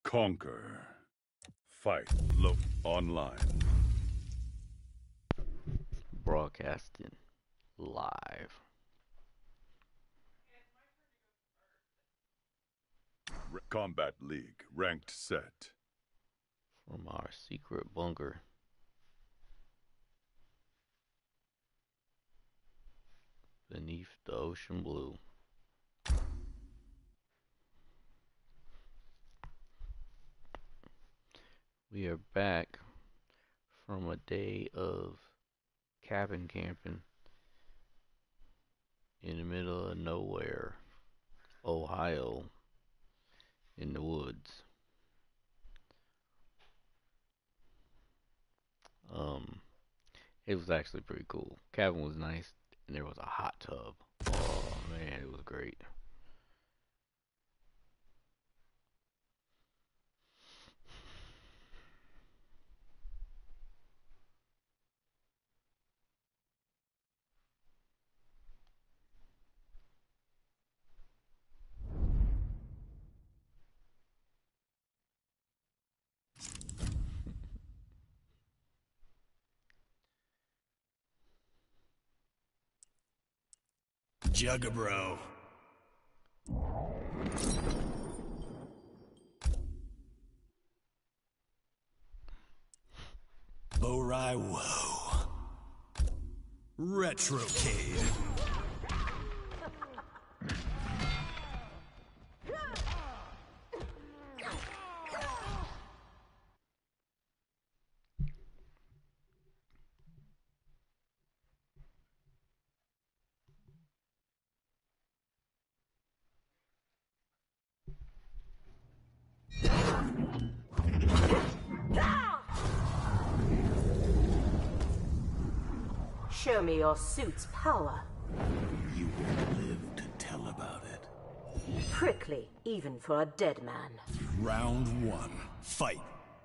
Conquer. Fight. Look online. Broadcasting live Combat League. Ranked set. from our secret bunker beneath the ocean blue. We are back from a day of cabin camping in the middle of nowhere, Ohio, in the woods. Um, it was actually pretty cool. Cabin was nice, and there was a hot tub. Oh man, it was great. Jugabro. Borai Woe. Retrocade. Show me your suit's power. You will live to tell about it. Prickly, even for a dead man. Round one. Fight.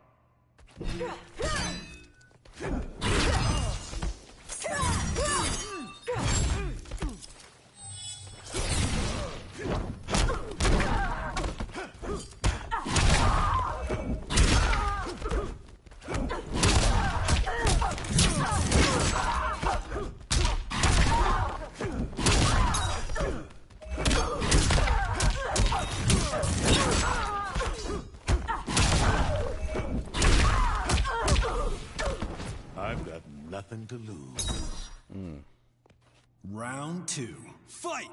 I've got nothing to lose. Round two. Fight!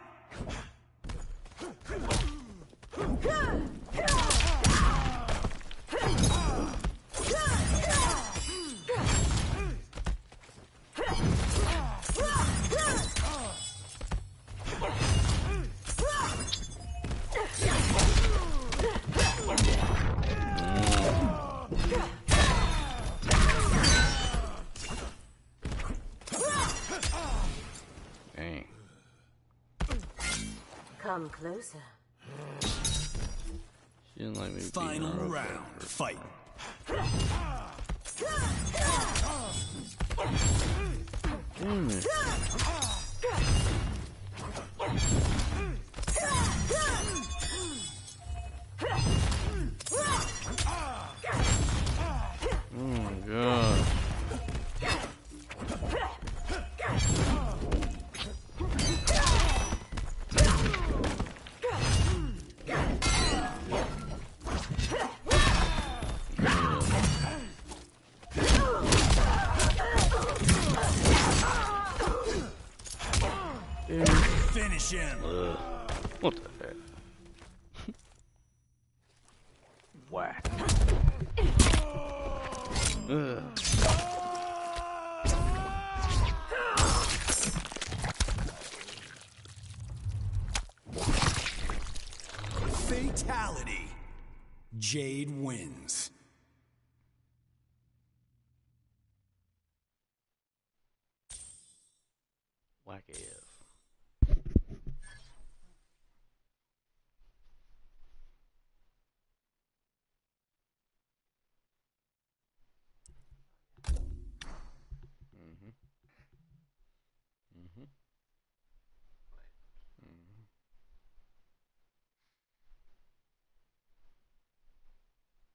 Dang. Come closer. She didn't like me beating Final her up round. there. Fight. Damn it. Oh my god. Finish him. What the heck? Whack. Ugh. Fatality. Jade wins. Whack AF. Mhm. Mhm. Mhm.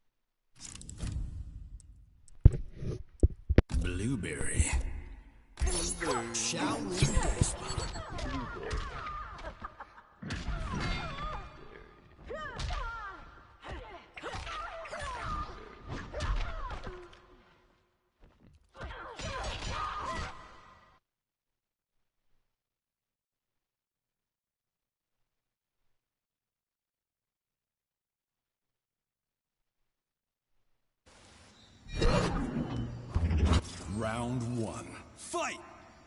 Blueberry. Shall we spawn? Round one. Fight!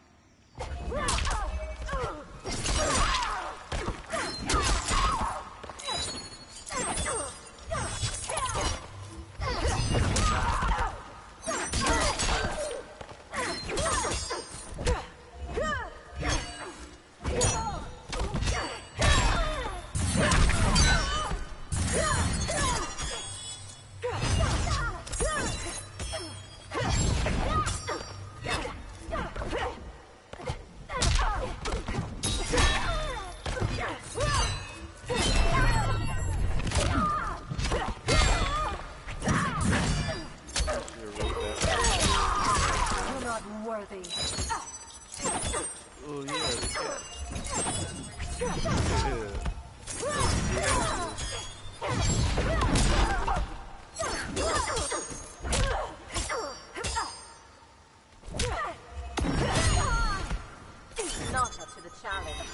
Not up to the challenge.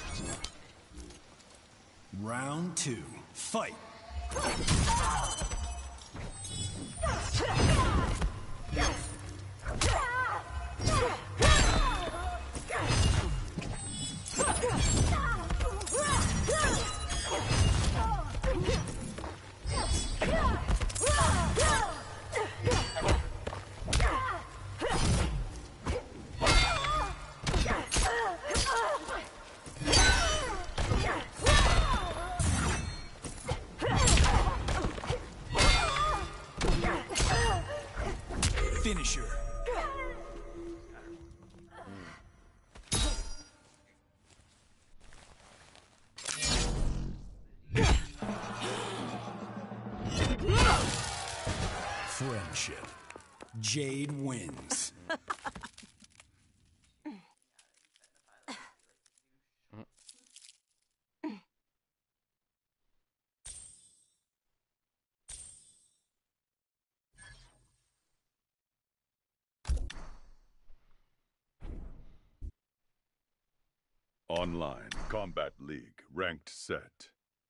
Round two. Fight! Finisher. Friendship. Jade wins. Online Combat League ranked set.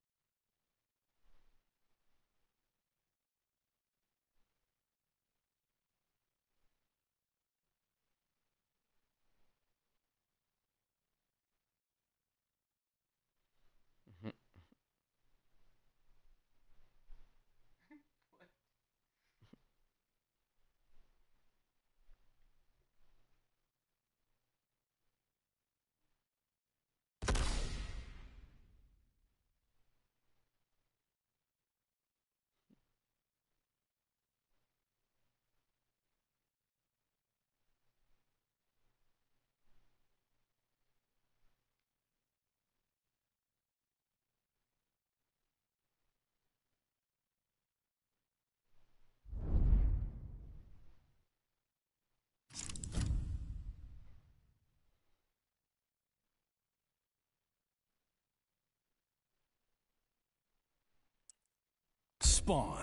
Spawn.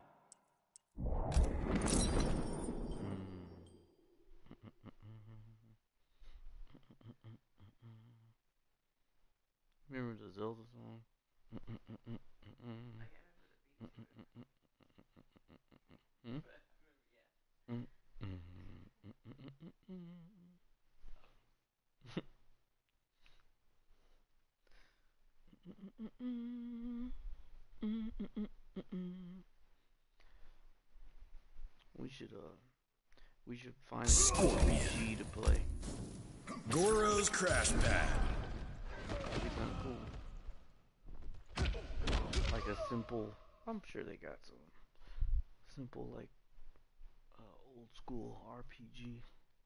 Remember the Zelda song? We should find an RPG to play. Goro's Crash Pad. That'd be kind of cool. Like a simple, I'm sure they got some simple, like, old school RPG.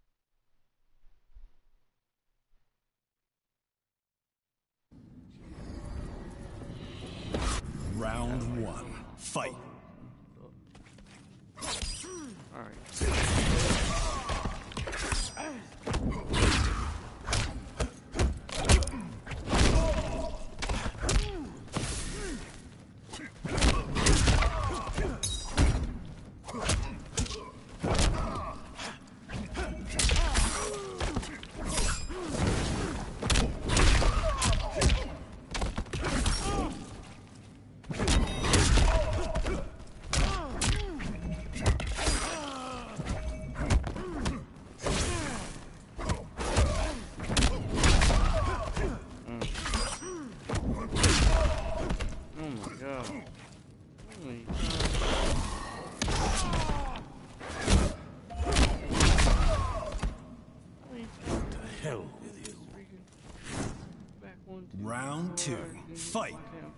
Round one. Fight. Alright. Round 2. Fight.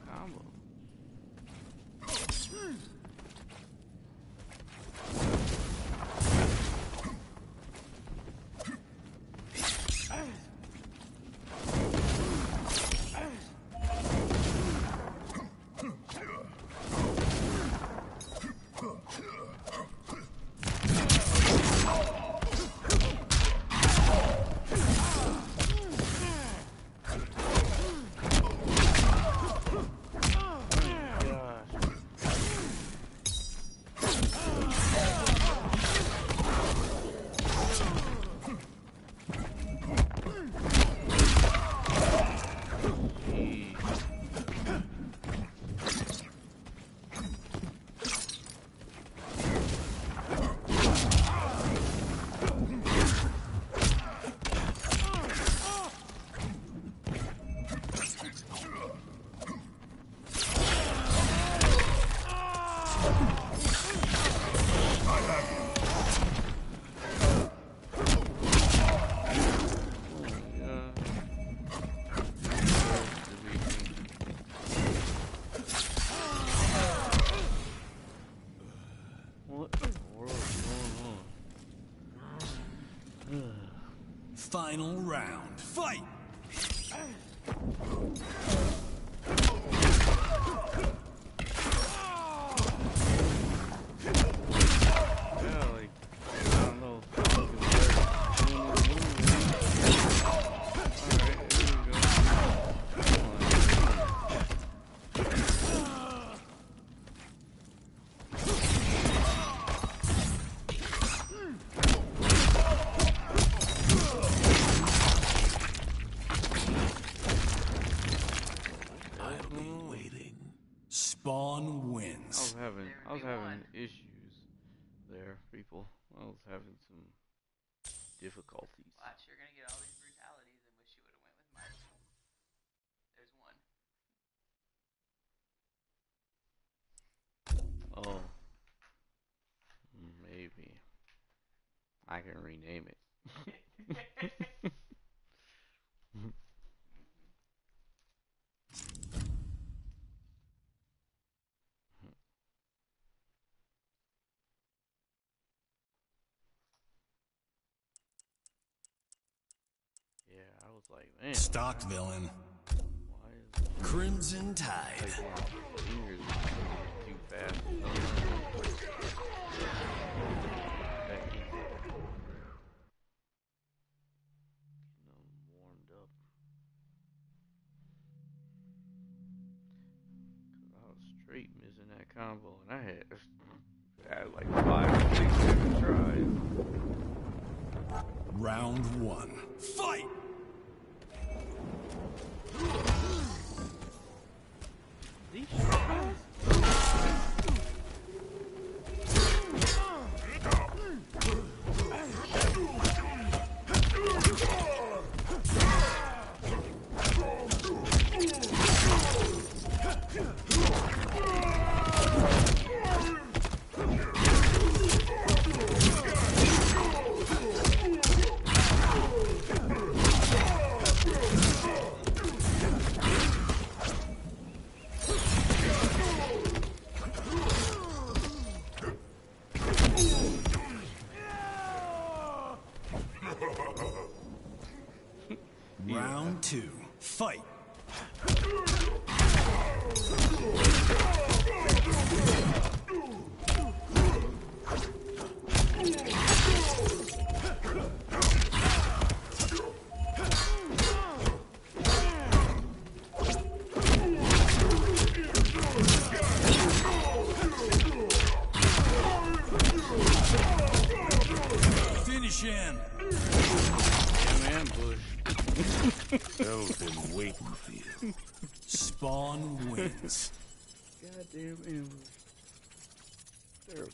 Final round. Fight! Spawn wins. I was having issues there, people. I was having some difficulties. Watch, you're gonna get all these brutalities and wish you would have went with Mike. There's one. Oh. Maybe. I can rename it. Yeah, I was like, man. Stock villain. Why is Crimson Tide. fingers too fast? Warmed up. Cause I was straight missing that combo, and I had like 5 or 6 different tries. Round 1. Fight! These guys? Round 2. Fight! wins. Goddamn ambush. Terrible.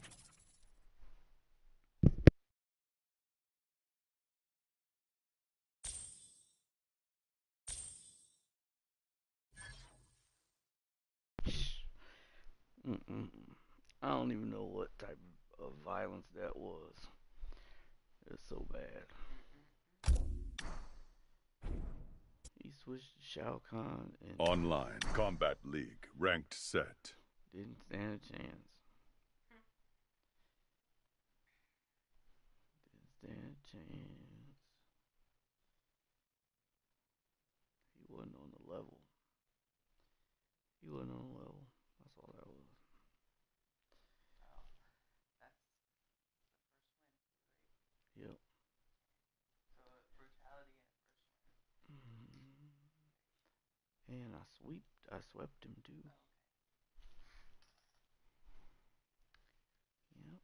Mm-mm. I don't even know what type of violence that was. It's so bad. He switched to Shao Kahn and Online Combat League. Ranked set. didn't stand a chance. Didn't stand a chance. He wasn't on the level. He wasn't on the level. That's all that was. Oh, that's the first win, right? Yep. So brutality and first win. And I swept him too. Oh, Yep.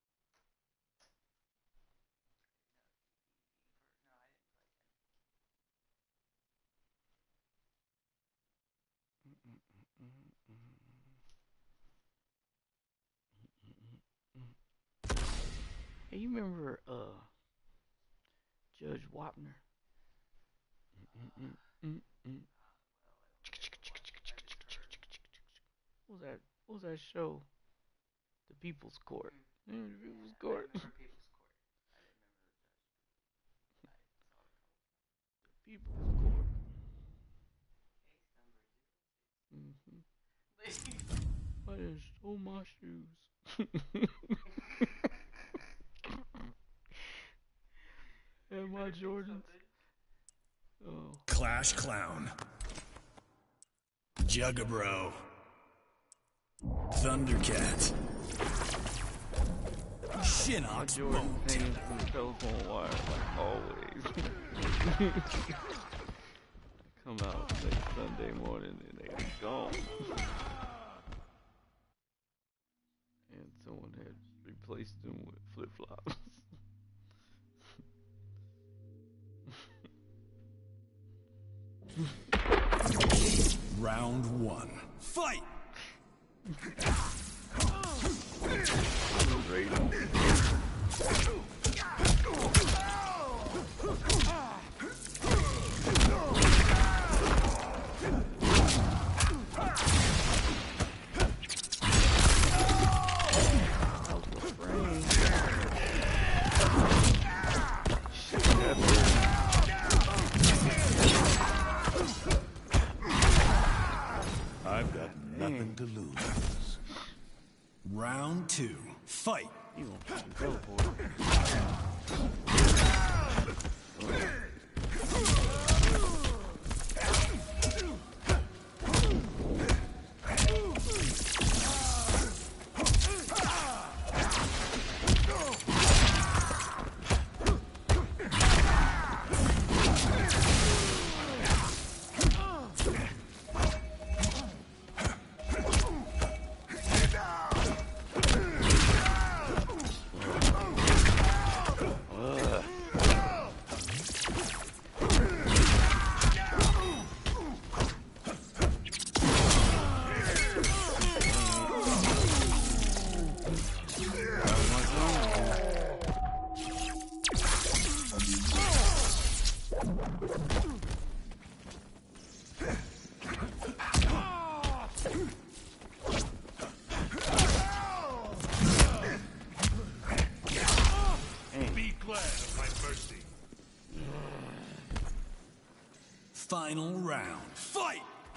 no, I didn't play him. Hey, you remember Judge Wapner? What was that show? The People's Court. The People's Court. I remember People's Court. I didn't remember the judge. I saw the People's Court. case number 06. I just stole my shoes. And my Jordans. Oh. Clash Clown. Jugabro. Thundercat. My Shinnok's Jordan Bolt. hanging from the telephone wire, like always. Come out next Sunday morning and they are gone. And someone had replaced them with flip-flops. Round one. Fight! Great. I've got nothing to lose. Round two. Fight! You gonna fucking teleport. Be glad of my mercy. Final round. Fight!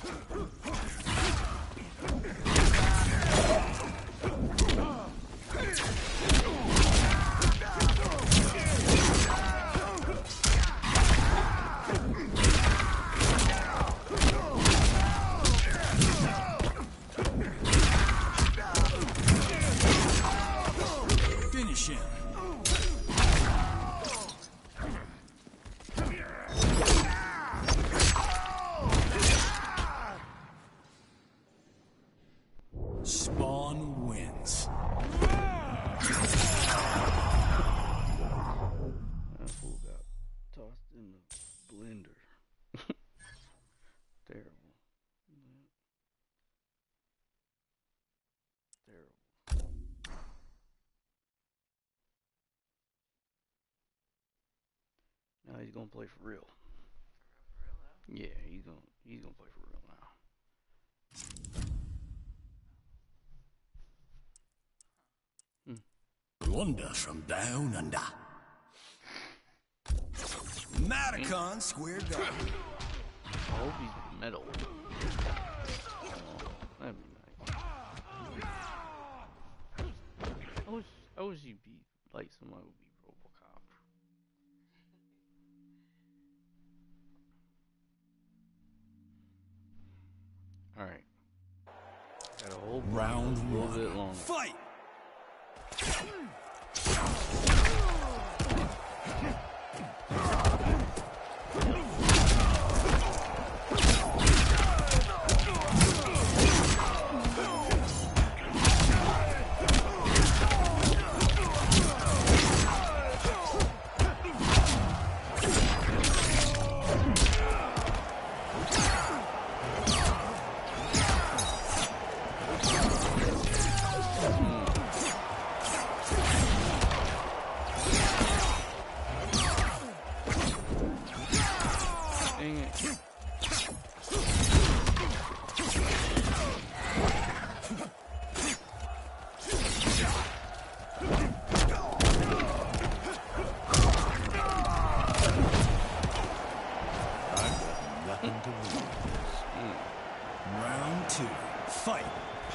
Finish him. Spawn wins. That fool got tossed in the blender. Terrible. He's gonna play for real. For real though. Yeah, he's gonna play for real now. Wonder from down under. Matacon Square Garden. I hope he's metal. Oh, that'd be nice. I wish he'd be like somebody would be RoboCop. All right. Got a whole Round a little one. bit longer. Fight! Dang it. Nothing to lose. Round two. Fight!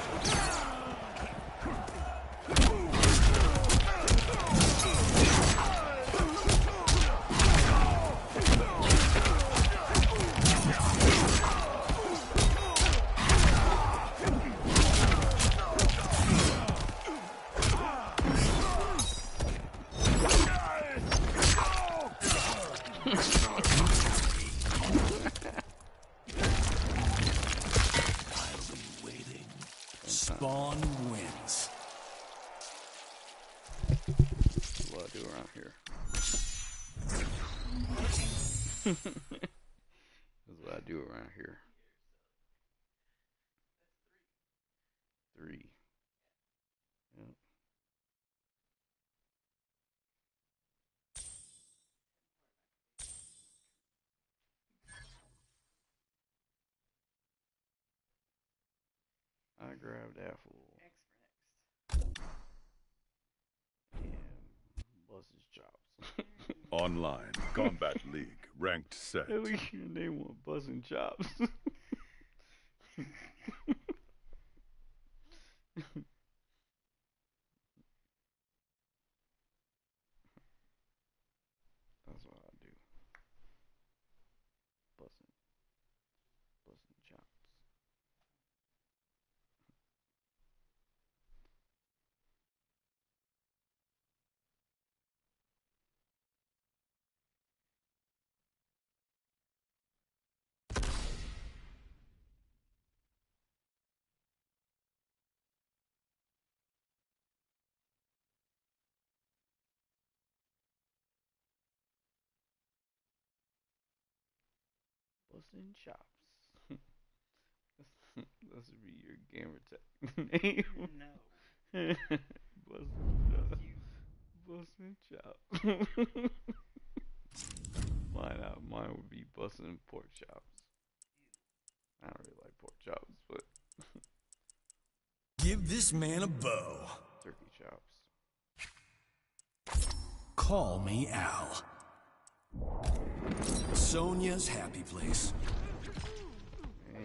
Spawn wins. That's what I do around here. That's what I do around here. 3. Yep. I grabbed Apple. X for next. And bust his chops. Online, Combat League, ranked set. At least your name was busting chops. That's what I do. Busting chops. Busting chops. That should be your gamer tag name. No. Busting chops. Mine would be busting pork chops. I don't really like pork chops, but Give this man a bow. turkey chops. Call me Al. Sonia's happy place. Hey.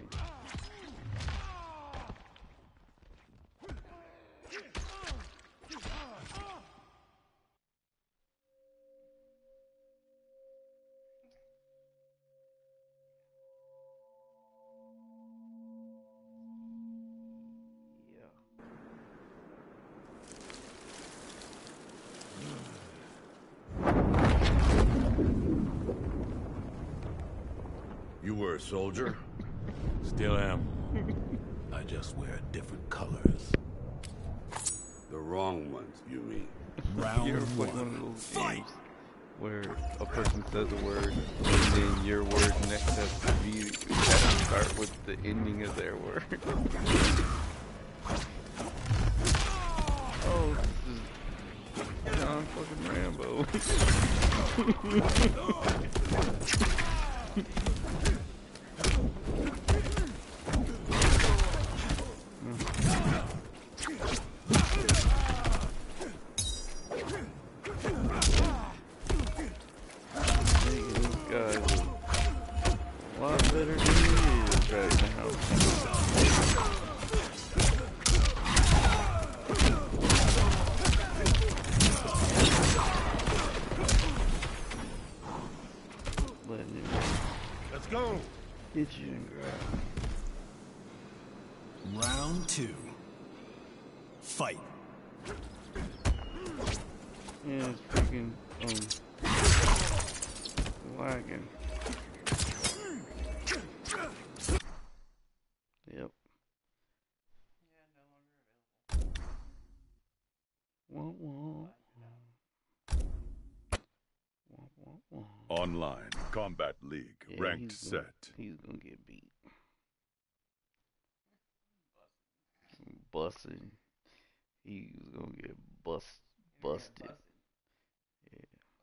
Yeah. You were a soldier? Still am. I just wear different colors. The wrong ones, you mean? Round You ever play one of one. those Fight! games where a person says a word and then your word next has to start with the ending of their word? Oh, this is John fucking Rambo. Hit you and grab. Round 2. Fight. Yeah, it's freaking lagging. Yep. Yeah, no longer available. Wah, wah. Wah, wah, wah. Online Combat League Yeah, ranked he's gonna- set. He's gonna get beat. Busted. He's gonna get busted. Yeah.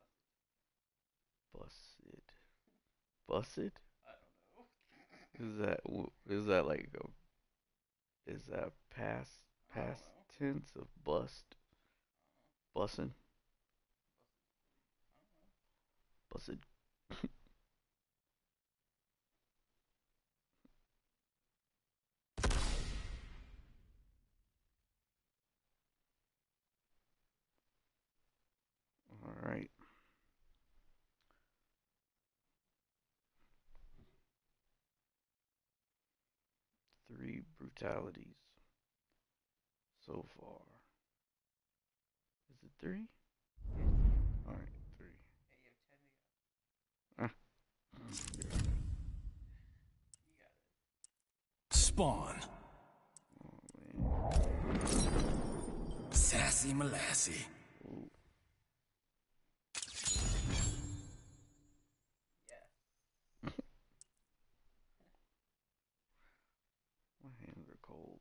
Busted. Busted? I don't know. Is that like is that past tense of bust? Bussin'? Busted. All right. Three brutalities so far. Is it three? All right, three. Hey, you have 10 to go. You got it. Spawn. Oh man. Sassy Molassy. Ooh. Yeah. My hands are cold.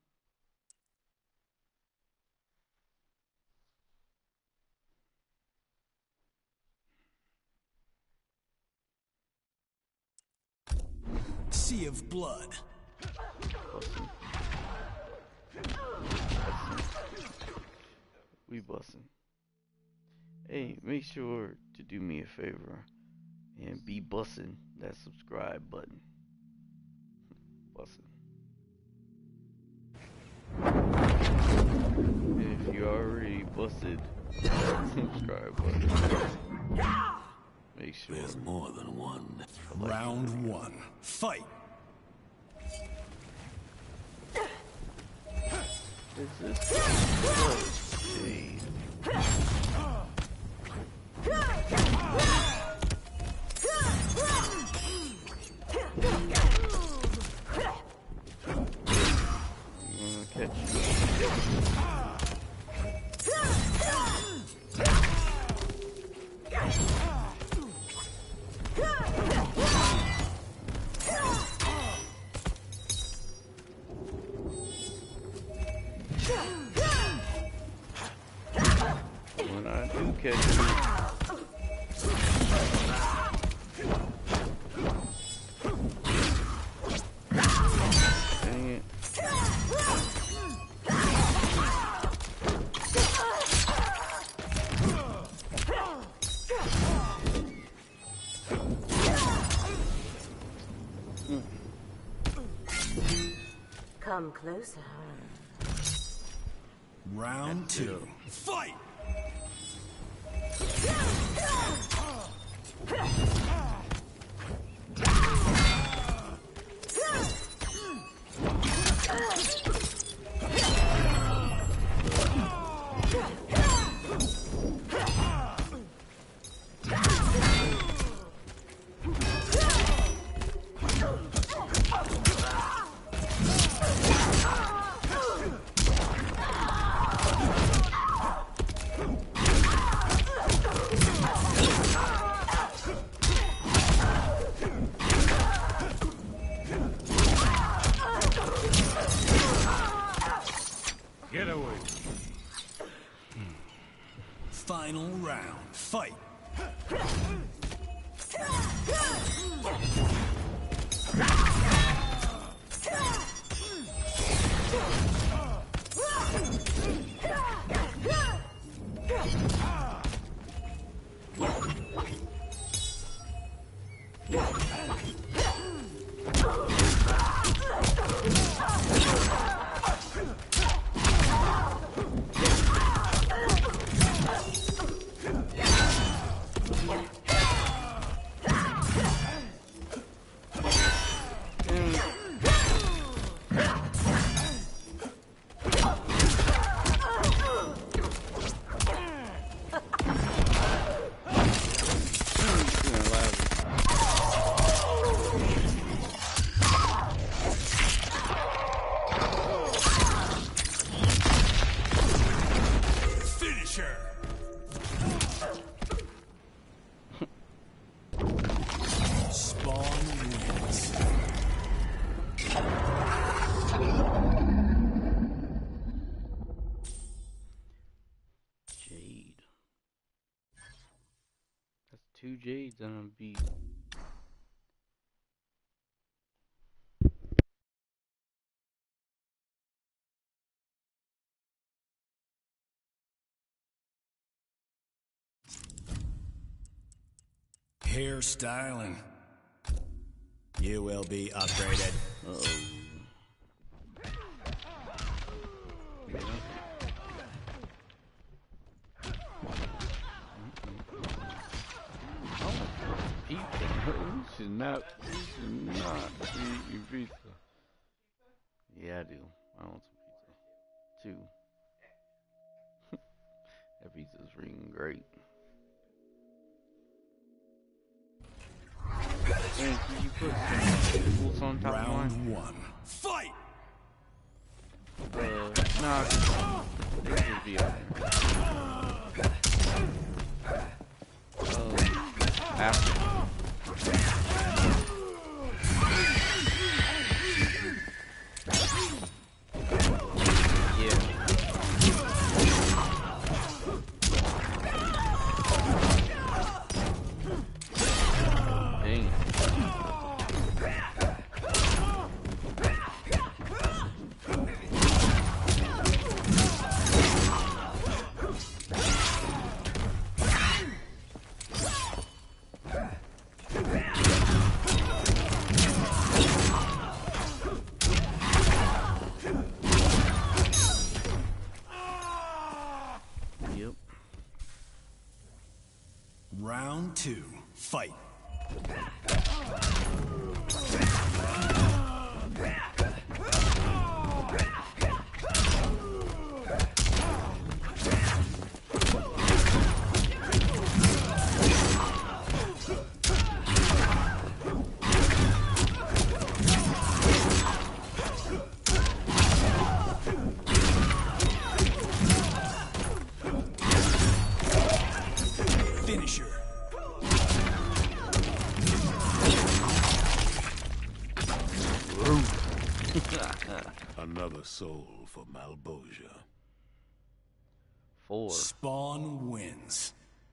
Sea of Blood. Bussin'. We bussin'. Hey, make sure to do me a favor and be bussin' that subscribe button. Bussin'. And if you already busted that subscribe button, make sure. There's more than one. Round 1. Fight. Is this? Oh, geez. Catch when I do catch you. Dang it. Come closer. Round 2. Fight. Get away. Final round. Fight. 2 Jades and I'm beat. Hairstyling. You will be upgraded. Uh-oh. This is not eating pizza. Yeah, I do. I want some pizza. 2. That pizza's freaking great. Man, could you put some pickles on top of mine? Round 1. Fight! Nah, this would be up there. After. Round 2. Fight. Finisher. Another soul for Malbosia. 4. Spawn wins.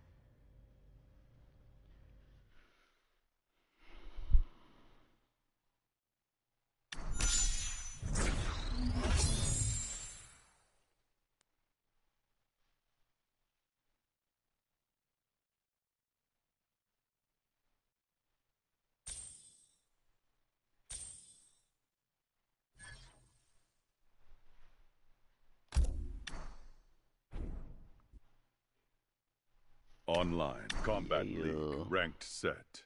Online Combat Yeah. League ranked set.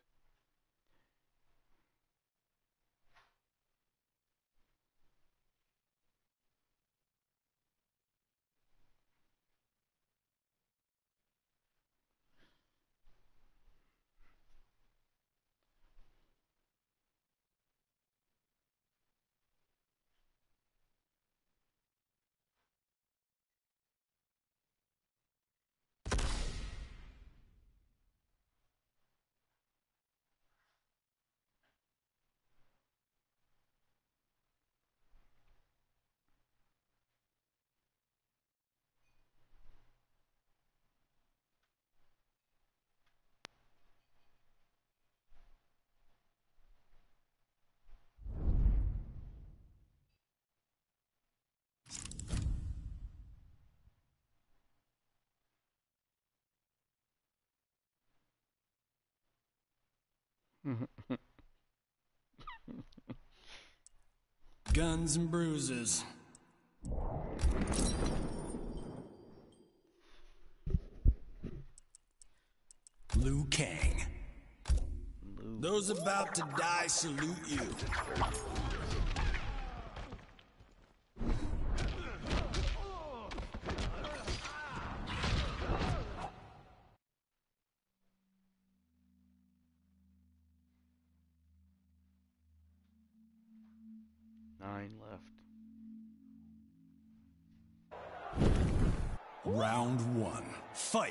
Guns and bruises. Liu Kang. Those about to die salute you. Nine left. Round 1. Fight.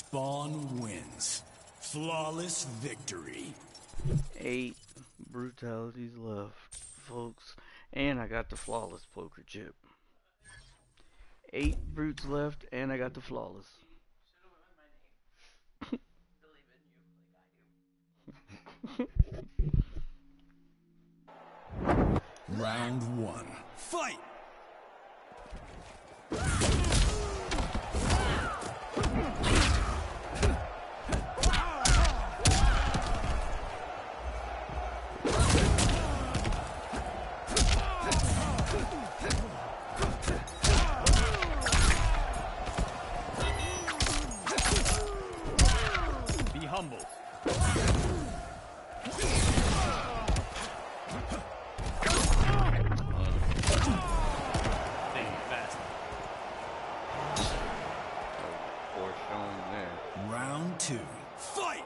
Spawn wins. Flawless victory. 8 brutalities left, folks. And I got the flawless poker chip. 8 brutes left, and I got the flawless. Should have went with my name. Believe in you like I do. Round 1. Fight! Be humble. Think fast. Foreshowing there. Round 2. Fight!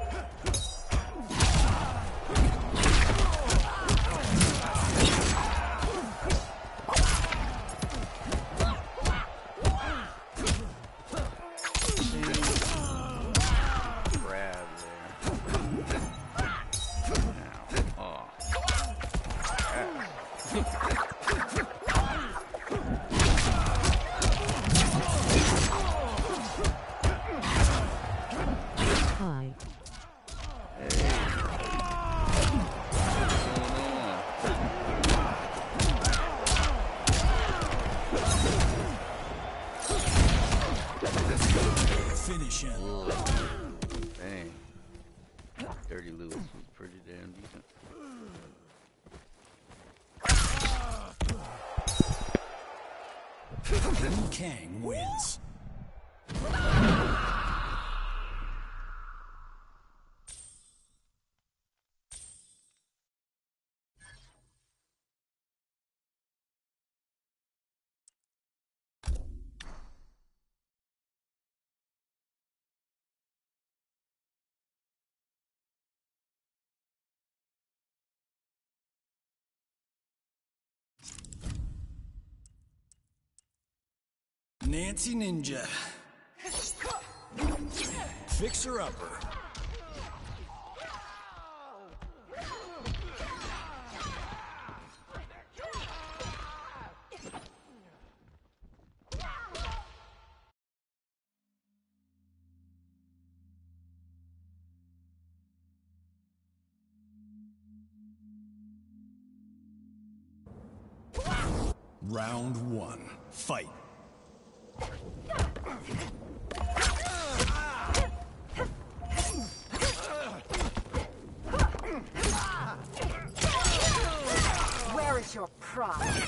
Grab there. Now, oh. Hi. Finish him. Dang. Dirty Lewis was pretty damn decent. Liu Kang wins. Nancy Ninja. Fixer upper. Round 1. Fight. Where is your pride?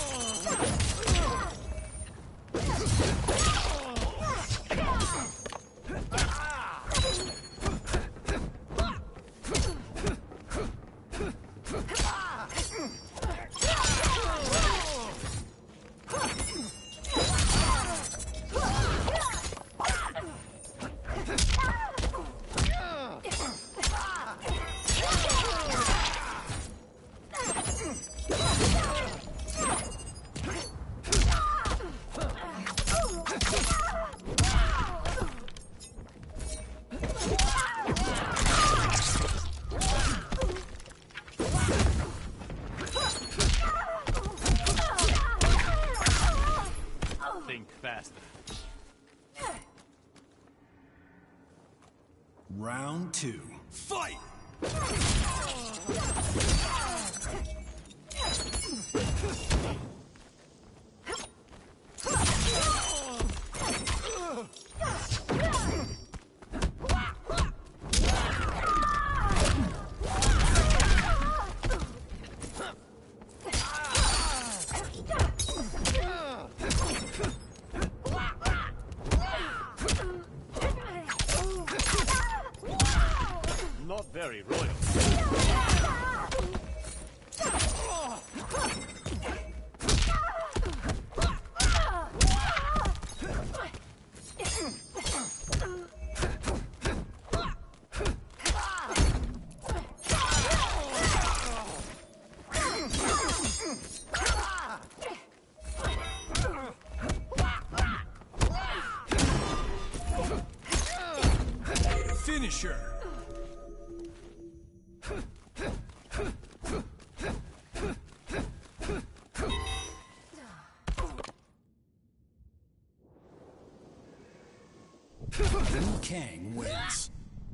Think faster. Round 2. Fight! Not very royal. Finisher. Liu Kang wins.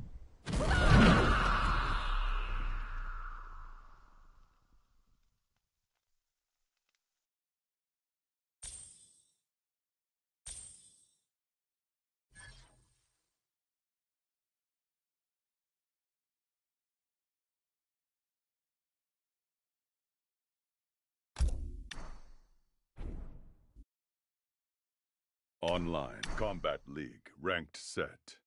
Online Combat League ranked set.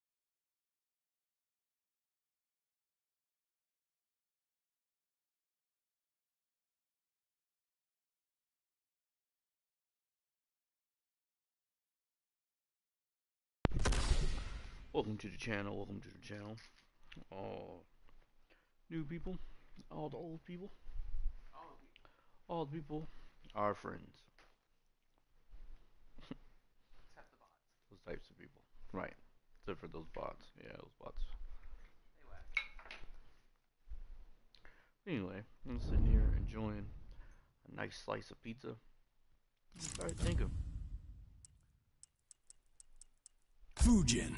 Welcome to the channel, welcome to the channel. All new people, all the old people, all the people are friends. Except the bots. Those types of people. Right. Except for those bots. Yeah, those bots. They whack. Anyway, I'm sitting here enjoying a nice slice of pizza. I started thinking. Fujin.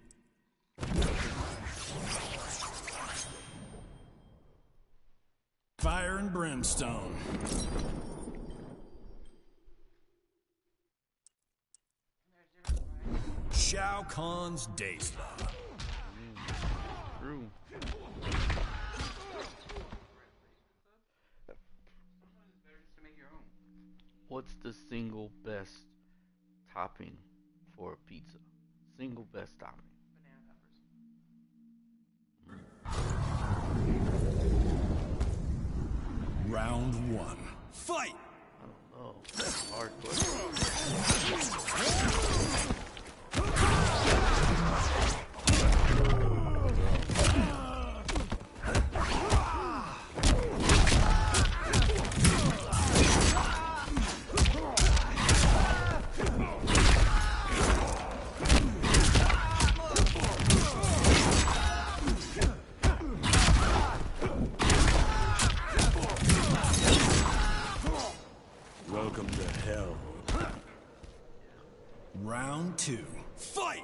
Fire and Brimstone. Shao Kahn's Daysla. True. Sometimes it's better just to make your own. What's the single best topping for a pizza? Single best topping. Banana peppers. Round one. Fight! I don't know. That's a hard question. Welcome to hell. Round two. Fight!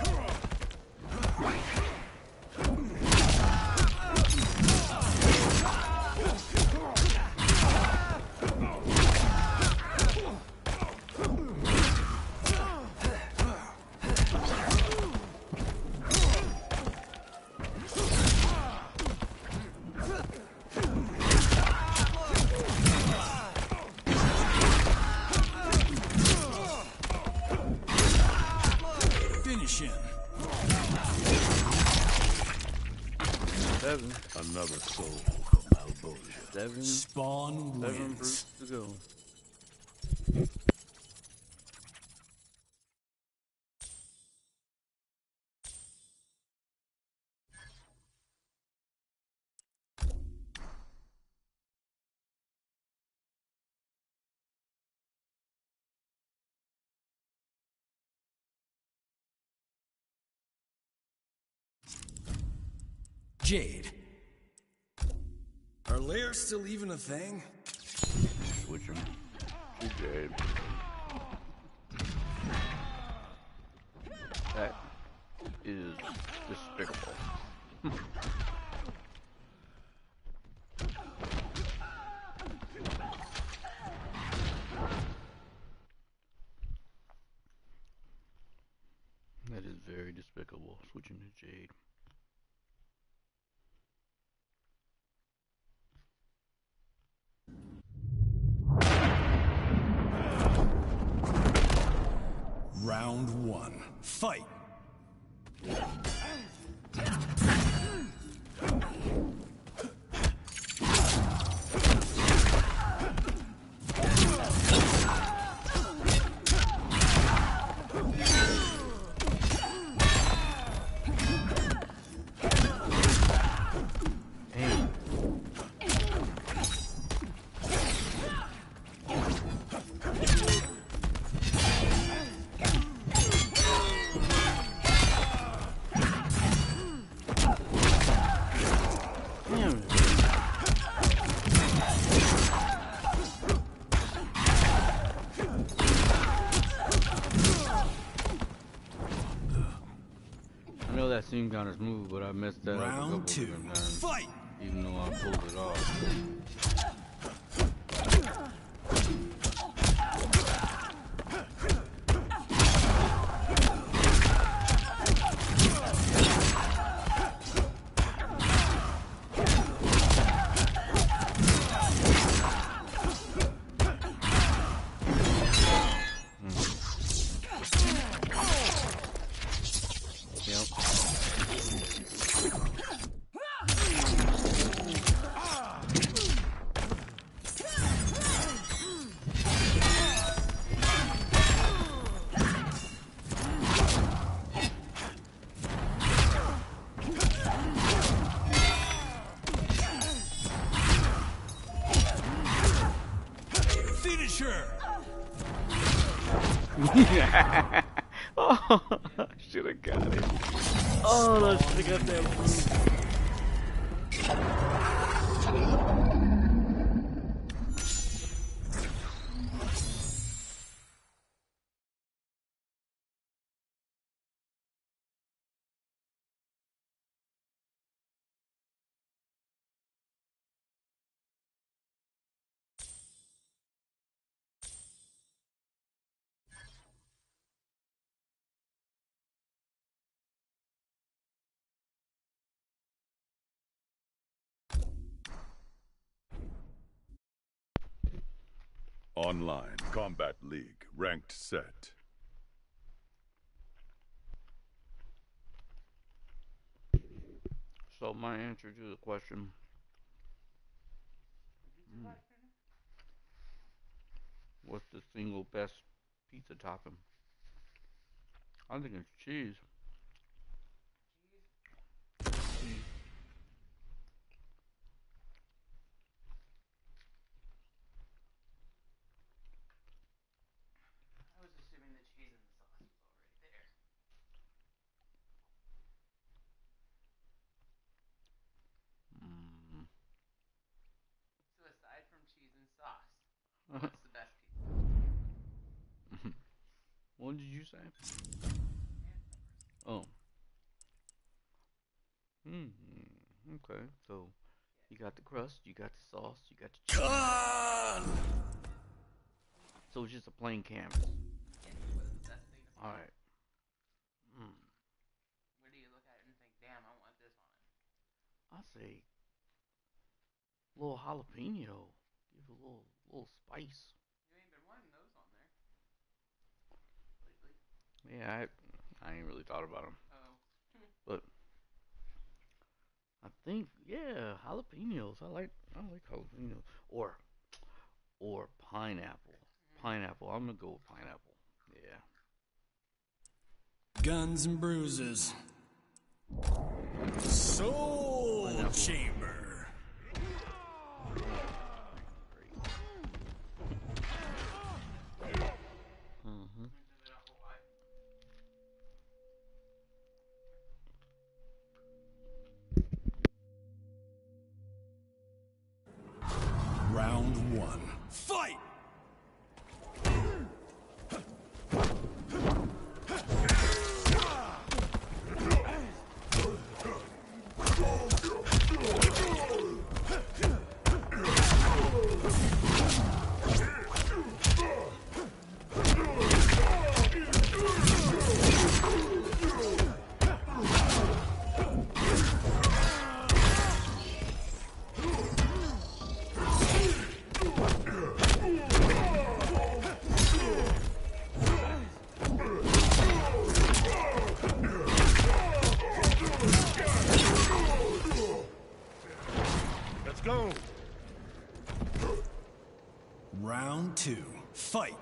Finish him. Seven. Another soul from Albosia. Seven Spawn wins. fruits to go. Jade. Are layers still even a thing? Switch them to Jade. That is despicable. That is very despicable. Switching to Jade. Round one. Fight! that seemed kind of smooth, but I messed that up a couple Round two. different times, Fight! even though I pulled it off. Oh, I should have got it. Oh, I should have got that move. Online Combat League ranked set. So my answer to the question. What's the single best pizza topping? I think it's cheese. I was assuming the cheese and the sauce was already there. So aside from cheese and sauce, what's the best pizza? What did you say? Oh. Okay. So you got the crust, you got the sauce, you got the cheese. So it's just a plain canvas. Yeah, what is the best thing to All right. Where do you look at it and think, damn, I want this on it? I say a little jalapeno. Give it a little spice. You ain't been wanting those on there lately. Yeah, I ain't really thought about them. Oh. But I think, yeah, jalapenos. I like jalapenos. Or pineapple. Pineapple. I'm gonna go with pineapple. Yeah. Guns and bruises. Soul Pineapple. Chamber. Round one. Fight! Let's go. Round two. Fight!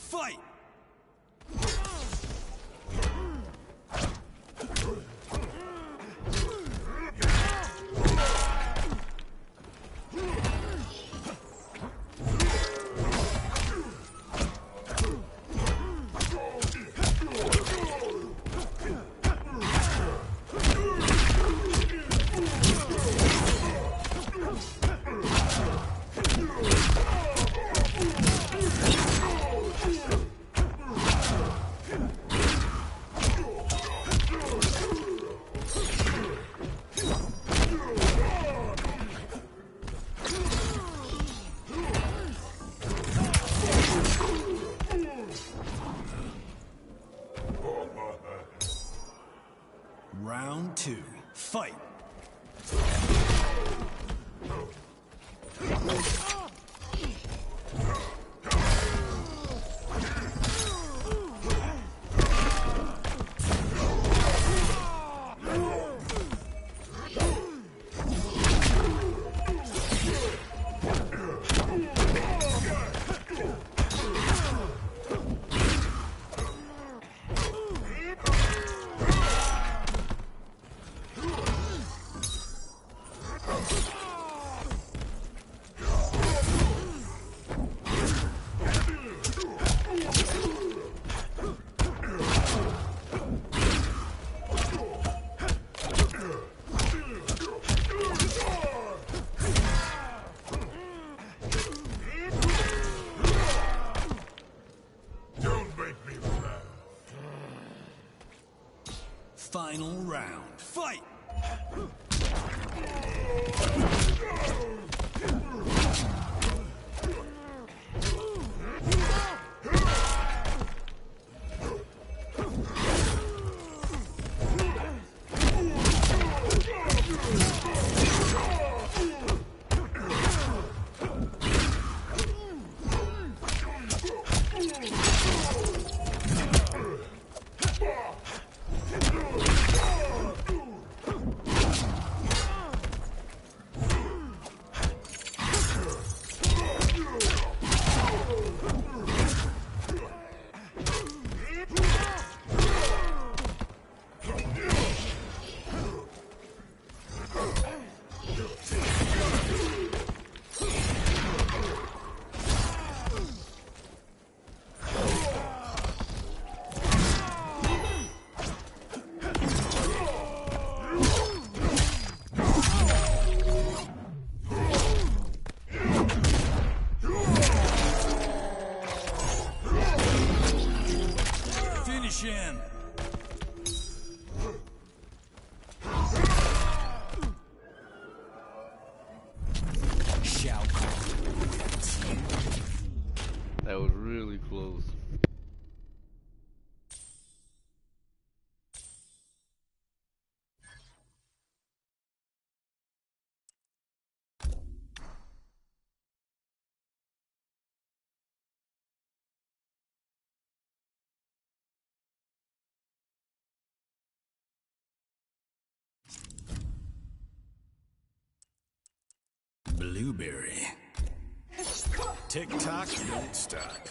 Fight! Round 2. Fight! Final round. Fight! Shin. Shao Kahn. That was really close. Blueberry. Tick-tock, don't stop.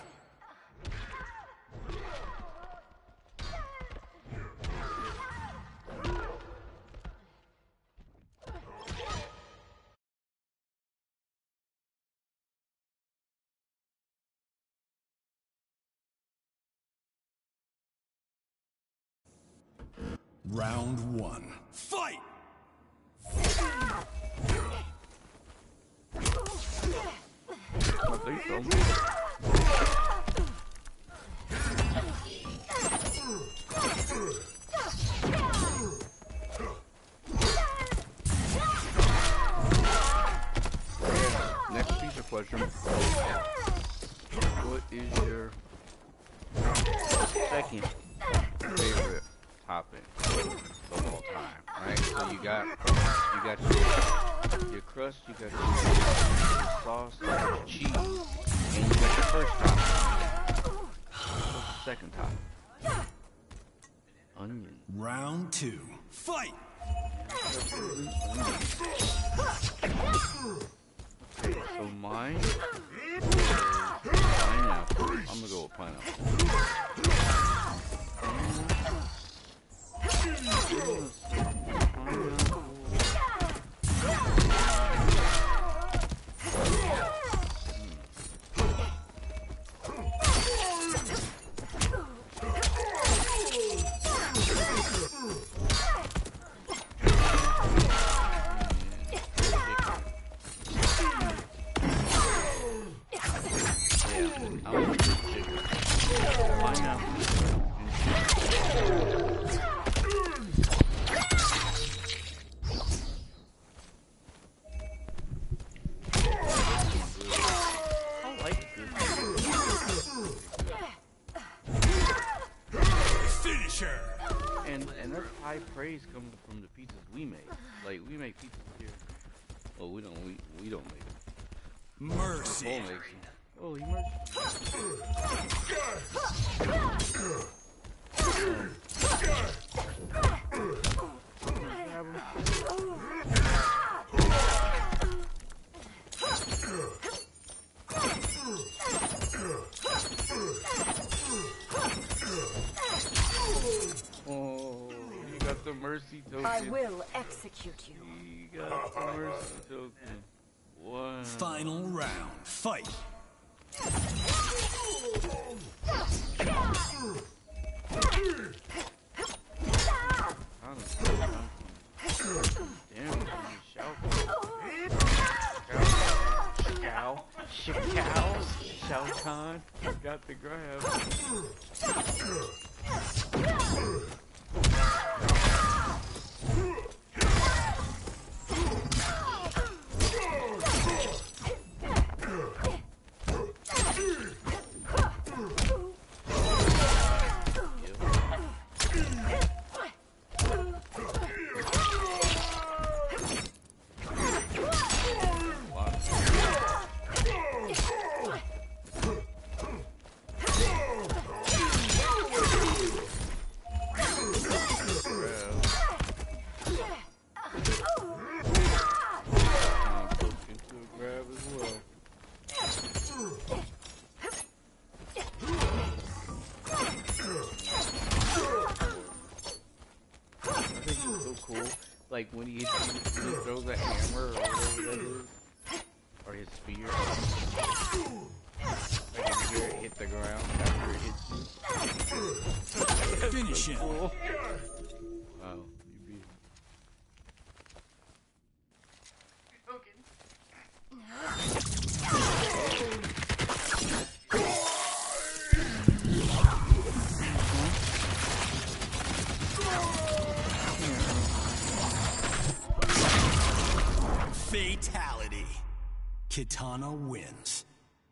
Round 1. Fight! I think so. Next feature question. What is your second favorite topping of all time? Right? So you got your crust, you got your sauce, you got your cheese, and you got your first topping. What's the second topping? Onion. Round 2. Fight! Okay, so mine is pineapple. I'm gonna go with And that's high praise coming from the pizzas we make. Like, we make pizzas here. Well, we don't make them. Mercy. Paul makes them. Oh, he mercy. Grab him. Oh, you got the mercy token. I will execute you. You got the mercy token. Wow. Final round. Fight. Damn, Shao Kahn got the grab. Like when he throws a hammer or whatever that is, or his spear, like you hear it hit the ground after it hits you. Finish him. Cool. Wow, you beat him. Fatality. Kitana wins.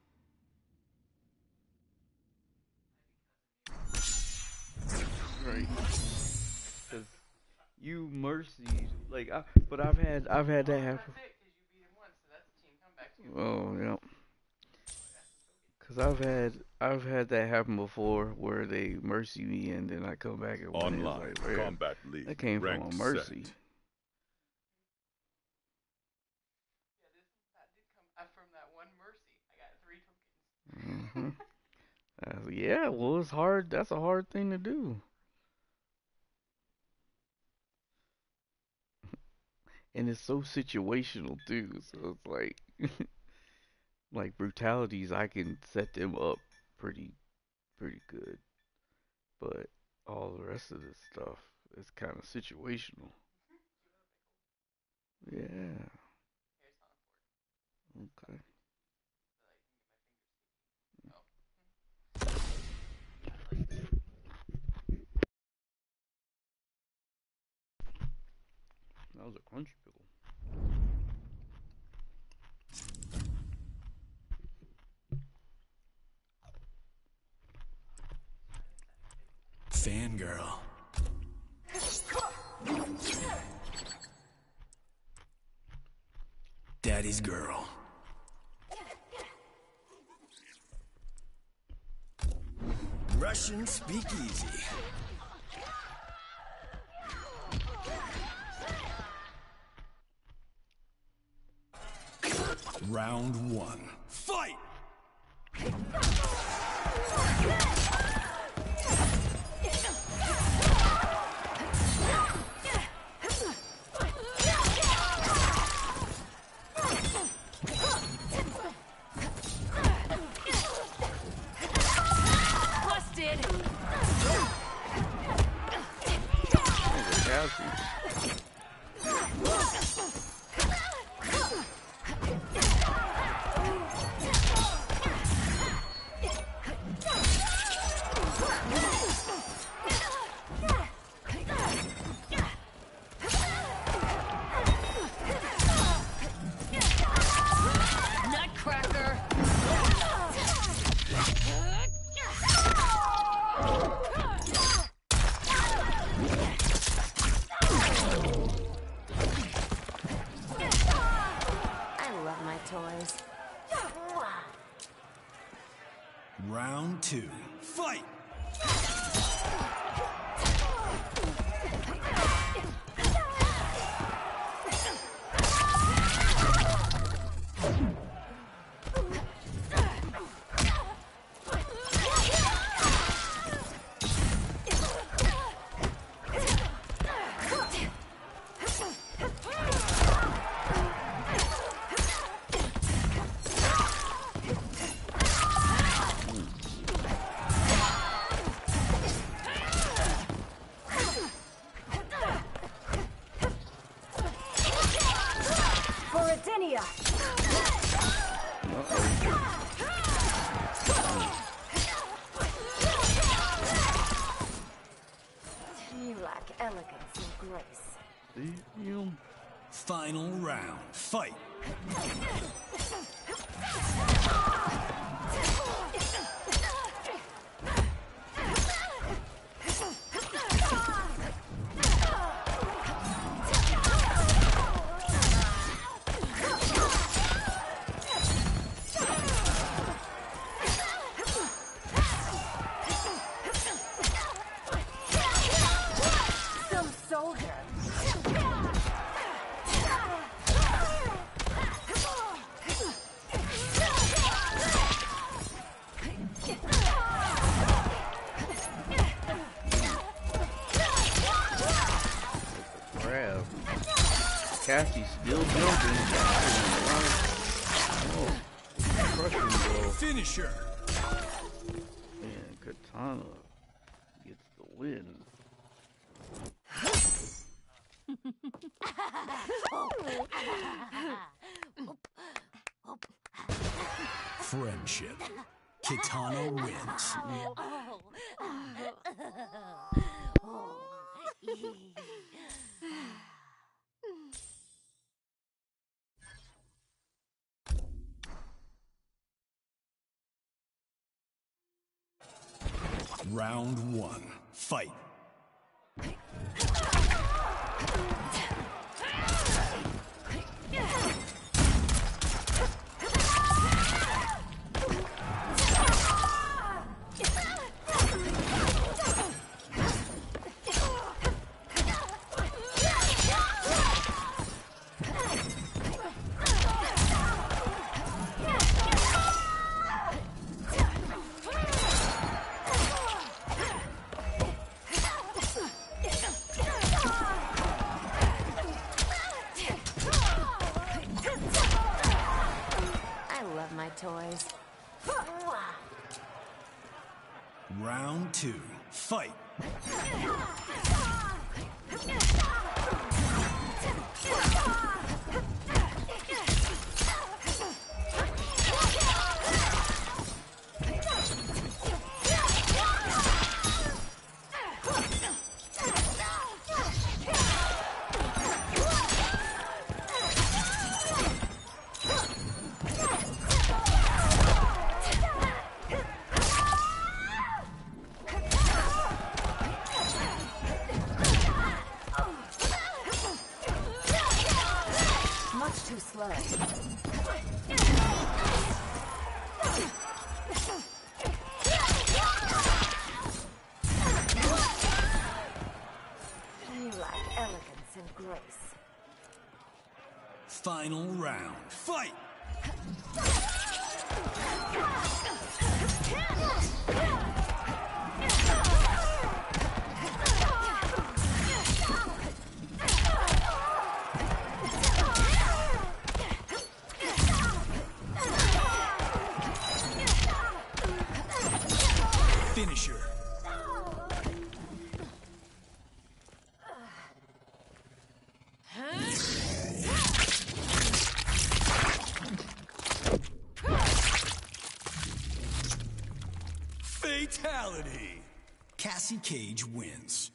Right. Cause you mercy, like, but I've had that happen. That's it, because you beat him once, so that's a team comeback too. Oh yeah. Cause I've had that happen before, where they mercy me and then I come back and win. Online It's like, man, combat league. that came from a Rank mercy. set. That did come from that one mercy. I got 3 tokens. Yeah, well, it's hard. That's a hard thing to do. And it's so situational too. So it's like, like brutalities, I can set them up pretty good. But all the rest of this stuff is kind of situational. Yeah. Okay. That was a crunchy pickle. Fangirl. Daddy's girl. Russian speakeasy. Round 1. Fight! 2, fight! You lack elegance and grace. Damn. Final round, fight! Some soldier. Grab. Cassie's still jumping. Oh, crushing blow. Finisher! And Katana gets the win. Friendship. Kitana wins. Round 1, fight! I love my toys. Round 2, fight! Much too slow. You lack elegance and grace. Final round, fight! Finisher. Fatality. Cassie Cage wins.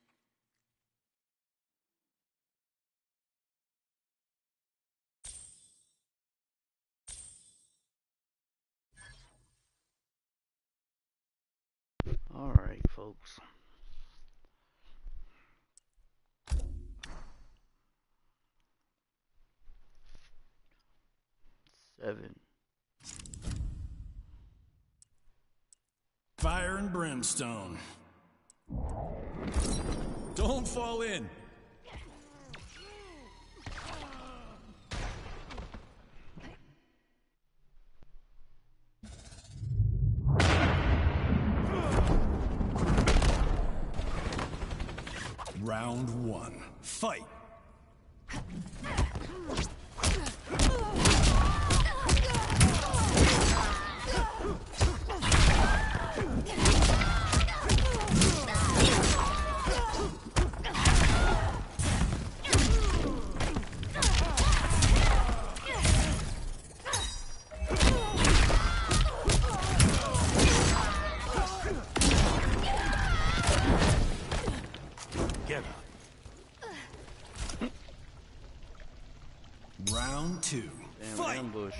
All right, folks. Seven. fire and brimstone. Don't fall in. Round 1. Fight. Get up. Round 2. Damn, Fight. ambush.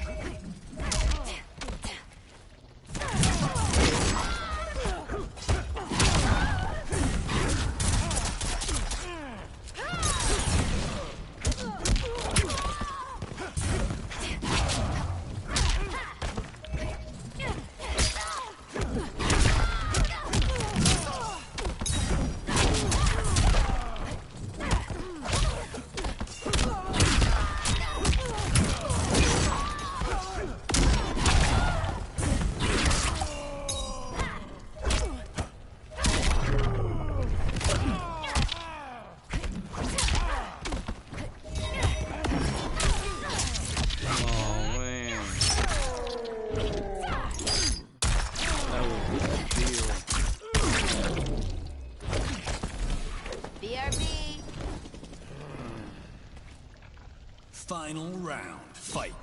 Oh man. That was a deal. BRB. Final round. Fight.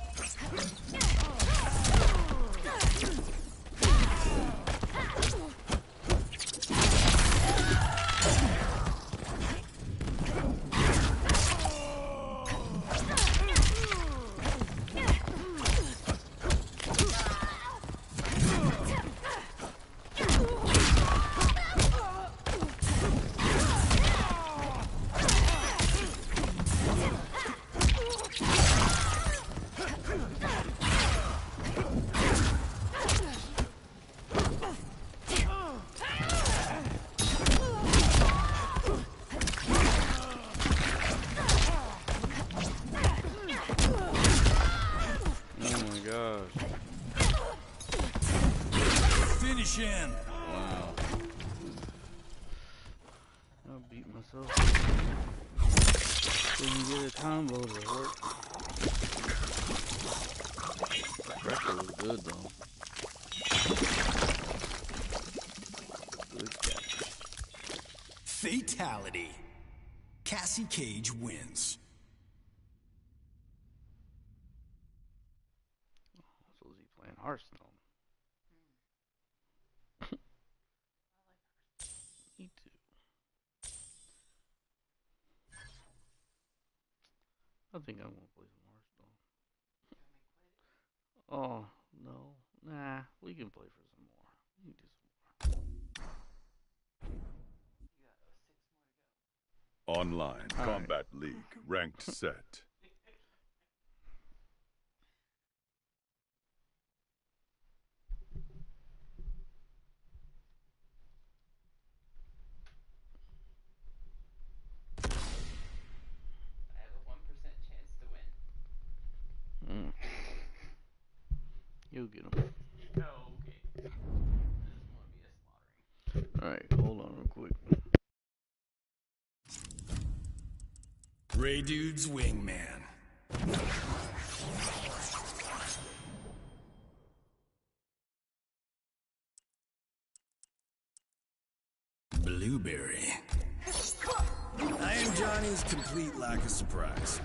Oh my gosh. Finish him. Wow. I beat myself. Didn't get a combo to work. Pressure was good though. Good catch. Fatality. Cassie Cage wins. So is he playing Hearthstone? Me too. I think I'm gonna play some Hearthstone. Oh no, nah. We can play for some more. We can do some more. Online All right. Combat League. Ranked set. I have a 1% chance to win. You'll get him. Oh, okay. This is gonna be a slaughtering. Alright, hold on real quick. Ray Dude's wingman. Blueberry. I am Johnny's complete lack of surprise.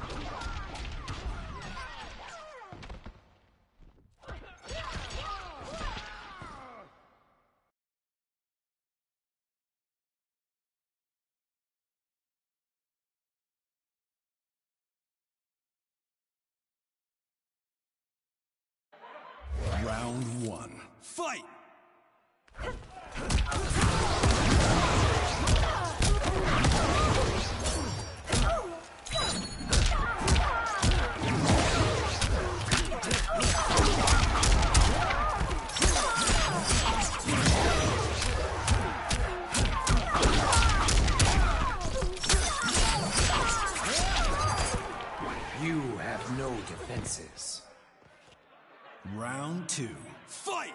Round 1. Fight! You have no defenses. Round 2. Fight!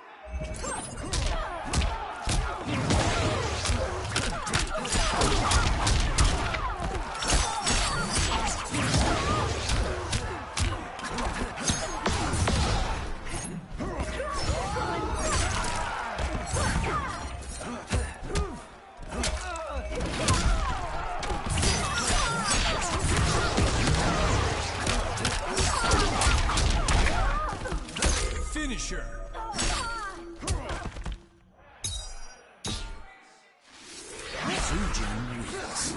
Finisher. Fujin wins.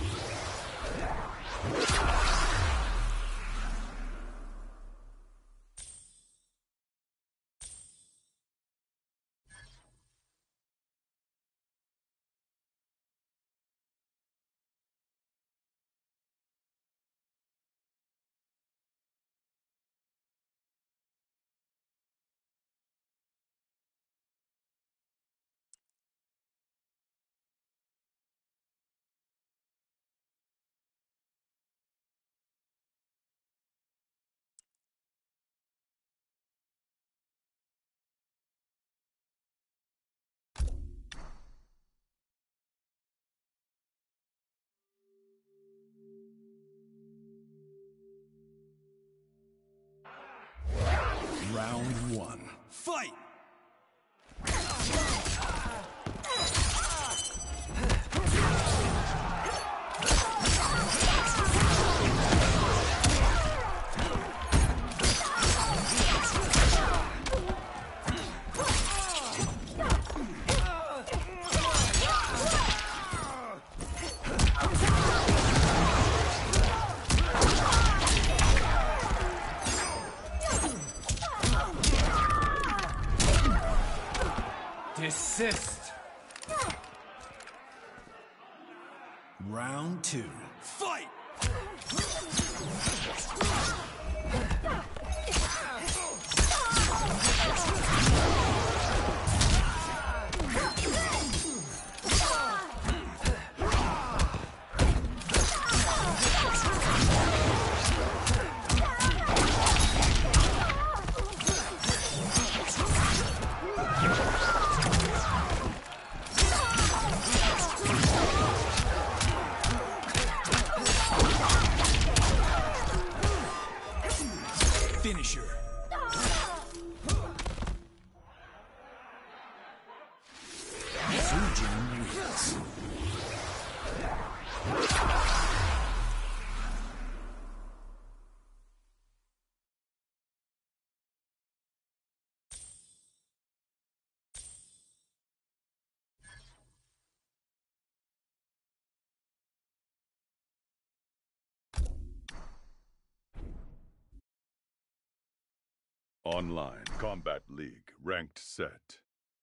Round 1. Fight! Desist. Round 2. Fight! Finisher. Fujin wins. Online Combat League ranked set.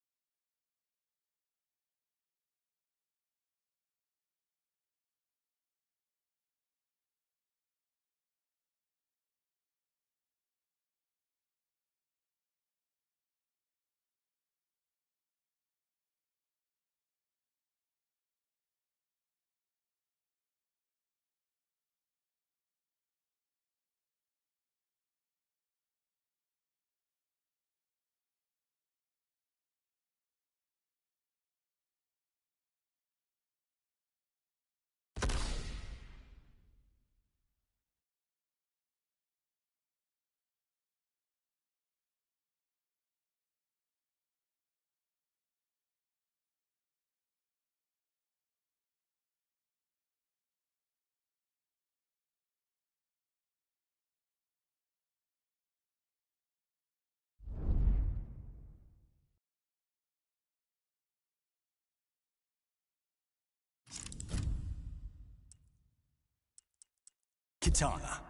Kitana.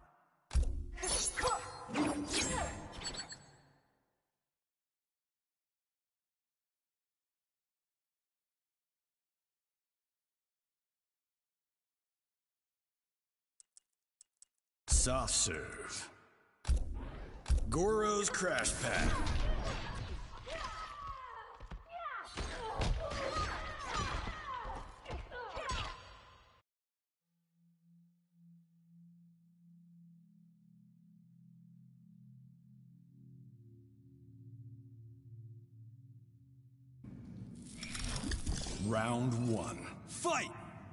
Soft serve. Goro's crash pad. Round one. Fight!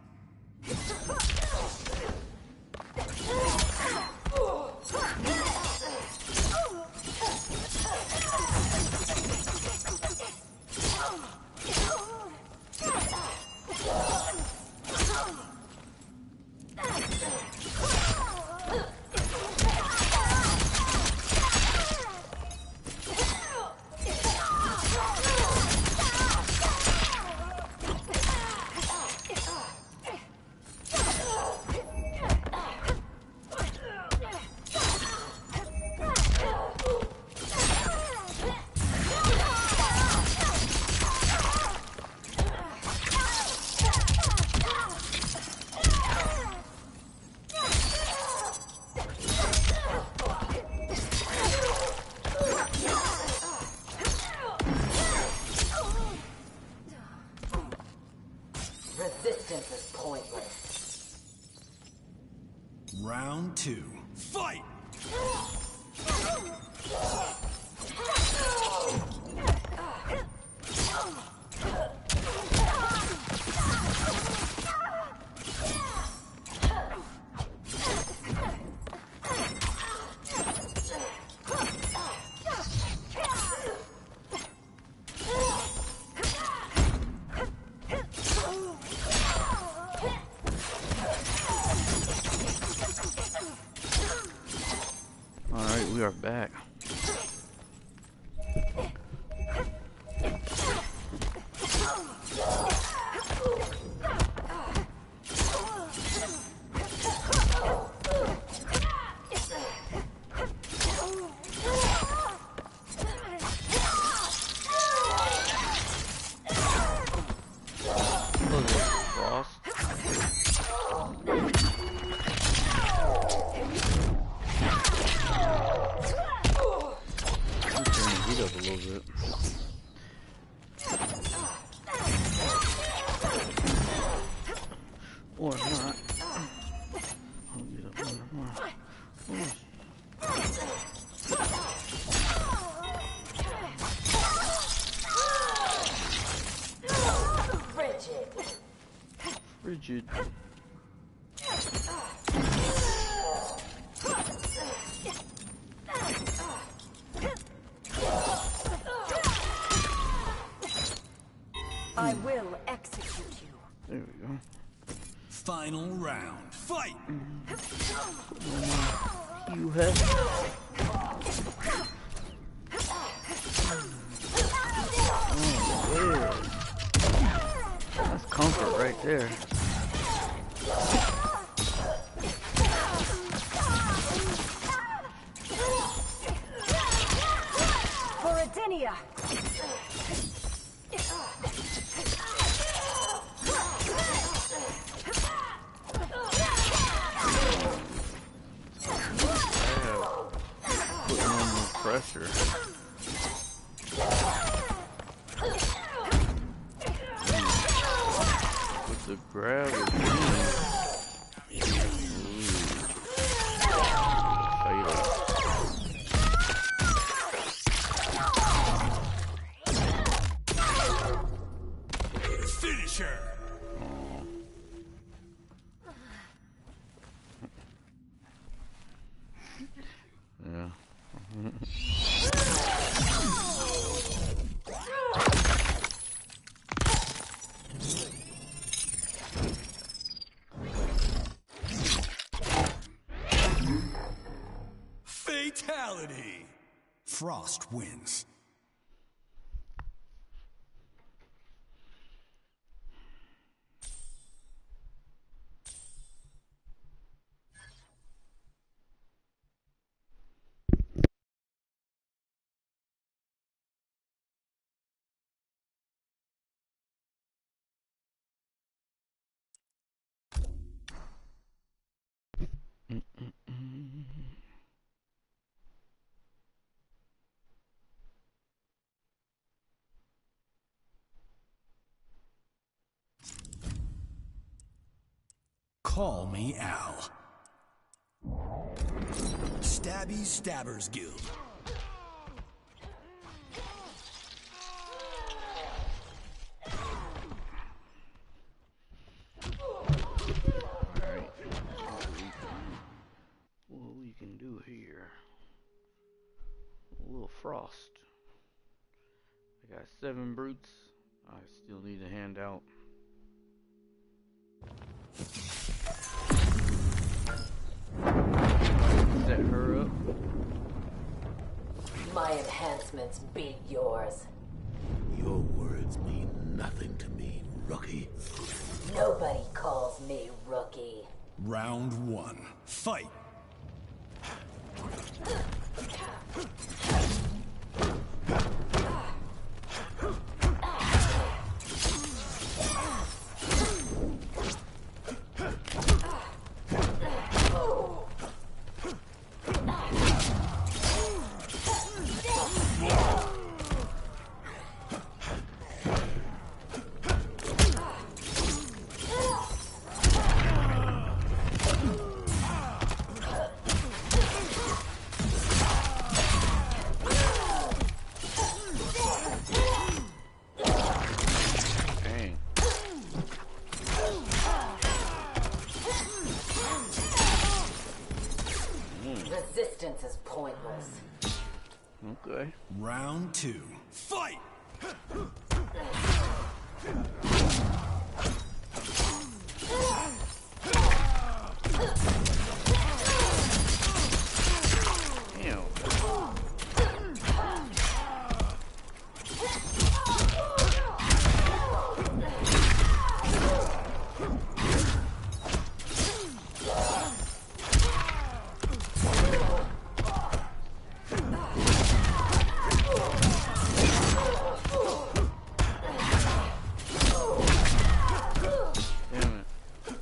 Resistance is pointless. Round two. Fight! Alright, we are back. What is it, Frost? I'm turning the heat up a little bit. Or not. I'll get up more. Frigid. I will execute you. There we go. Final round. Fight! You have. Oh, yeah. That's comfort right there. For Adenia. Putting on more pressure. With the grab again. Finisher! Yeah. Fatality! Frost wins. Call me Al. Stabby Stabbers Guild. do here? A little frost. I got 7 brutes. I still need a handout. Set her up. My enhancements beat yours. Your words mean nothing to me, rookie. Nobody calls me rookie. Round 1. Fight! Resistance is pointless. Okay. Round 2. Fight! Damn. Damn it.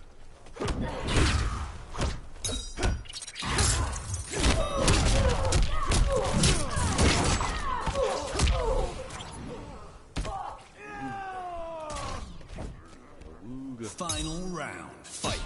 Final round. Fight!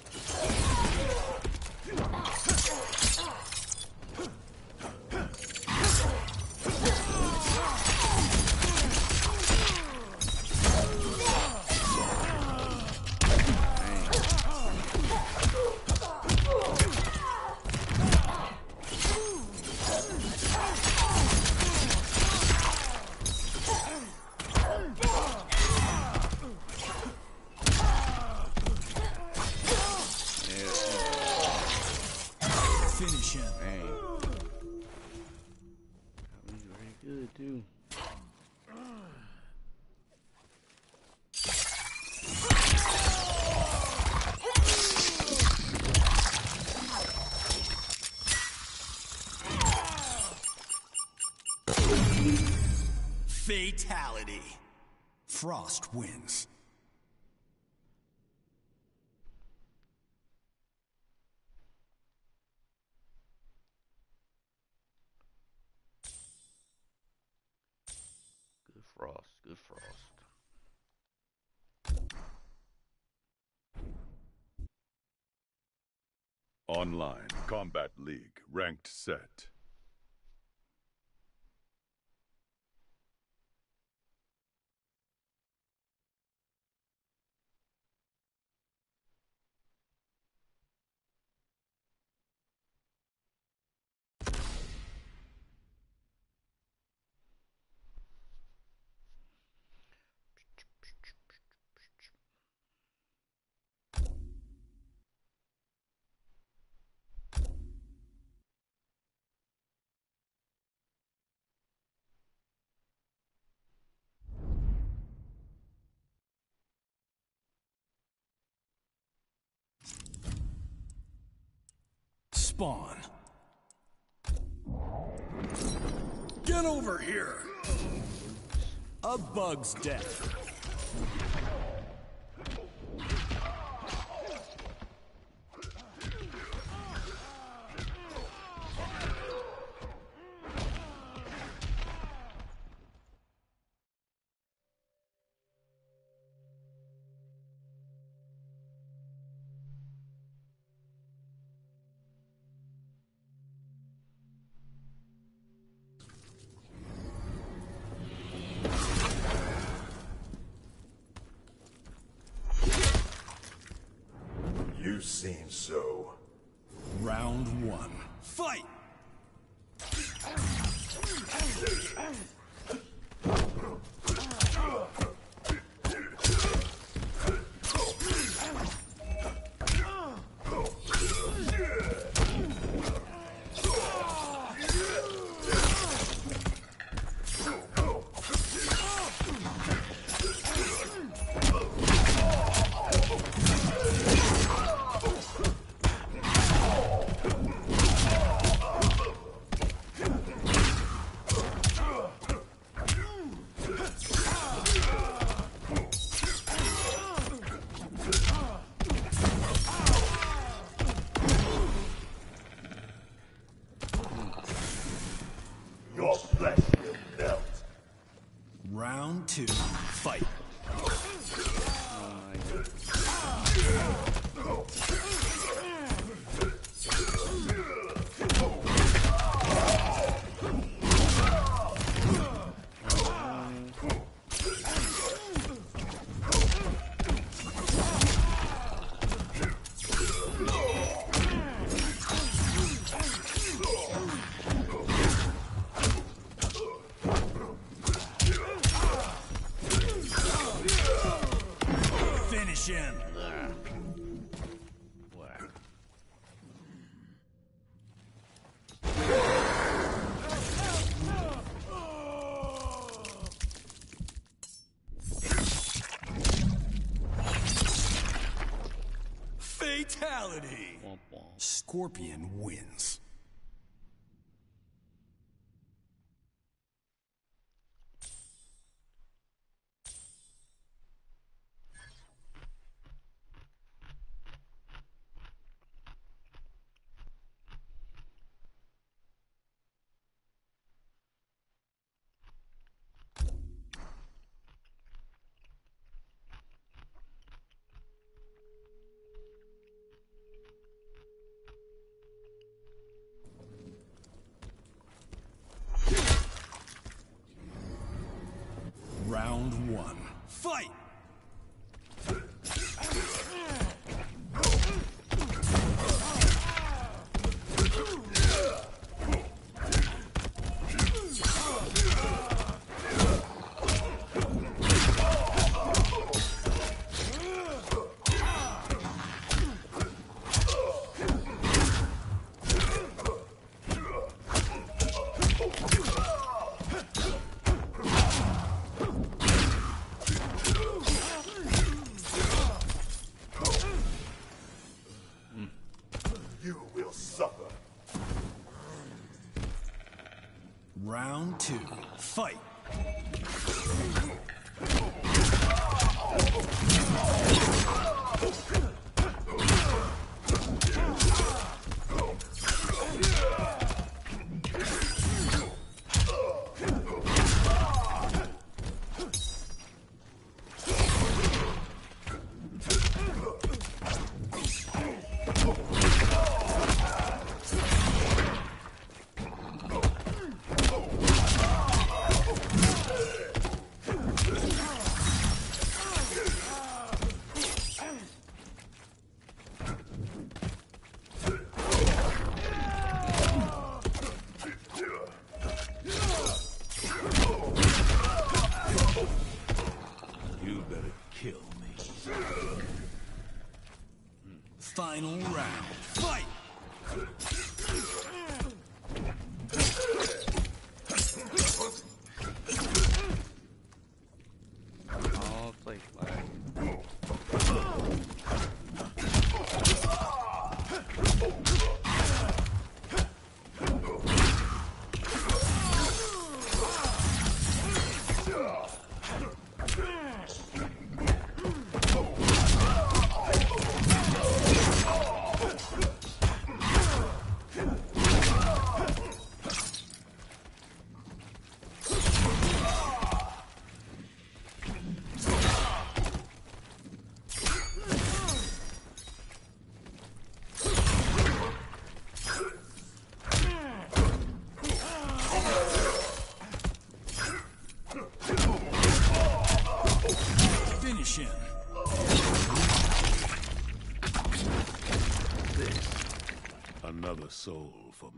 Finish him. Dang. That was very good too. Fatality. Frost wins. Good frost. Good frost. Online Combat League ranked set. Spawn. Get over here! A bug's death. You seem so. Round 1. Fight! Your flesh will melt. Round 2. Fight. Finish him. Fatality. Scorpion wins. Round 1. Fight! You will suffer. Round 2. Fight! You better kill me. Final round. Fight! Oh, play flag.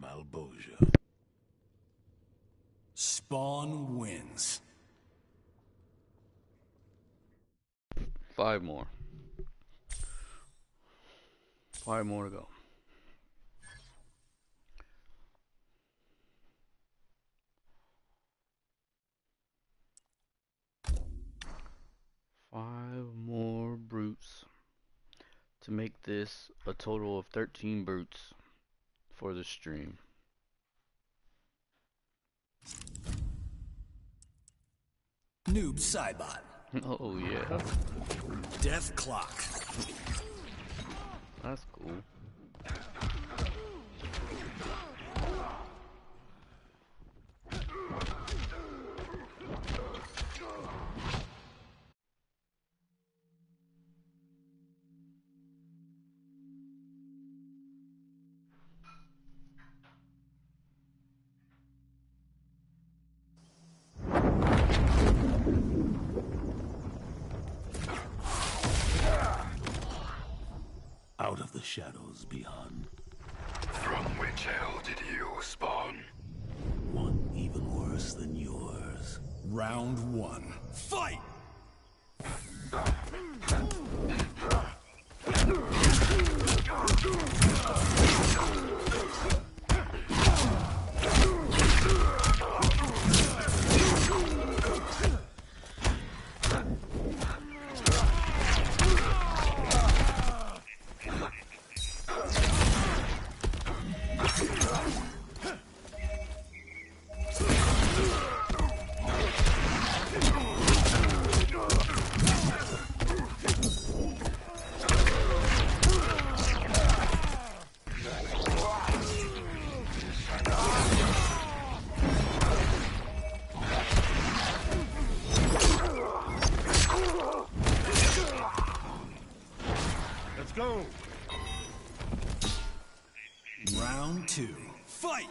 Malbosia. Spawn wins. 5 more. 5 more to go. Five more brutes to make this a total of 13 brutes for the stream. Noob Saibot. Oh yeah, Death Clock. that's cool. Out of the shadows beyond. From which hell did you spawn? One even worse than yours. Round 1. Fight! Let's go. Round 2. Fight!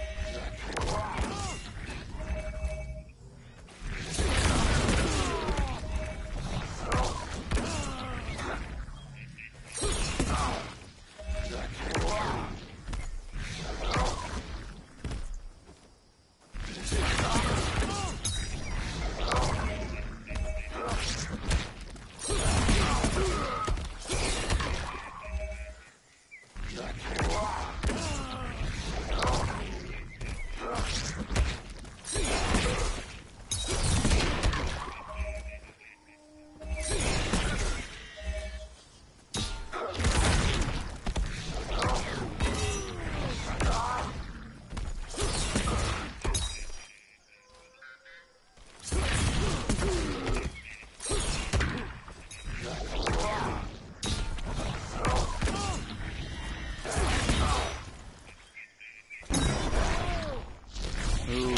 Ooh.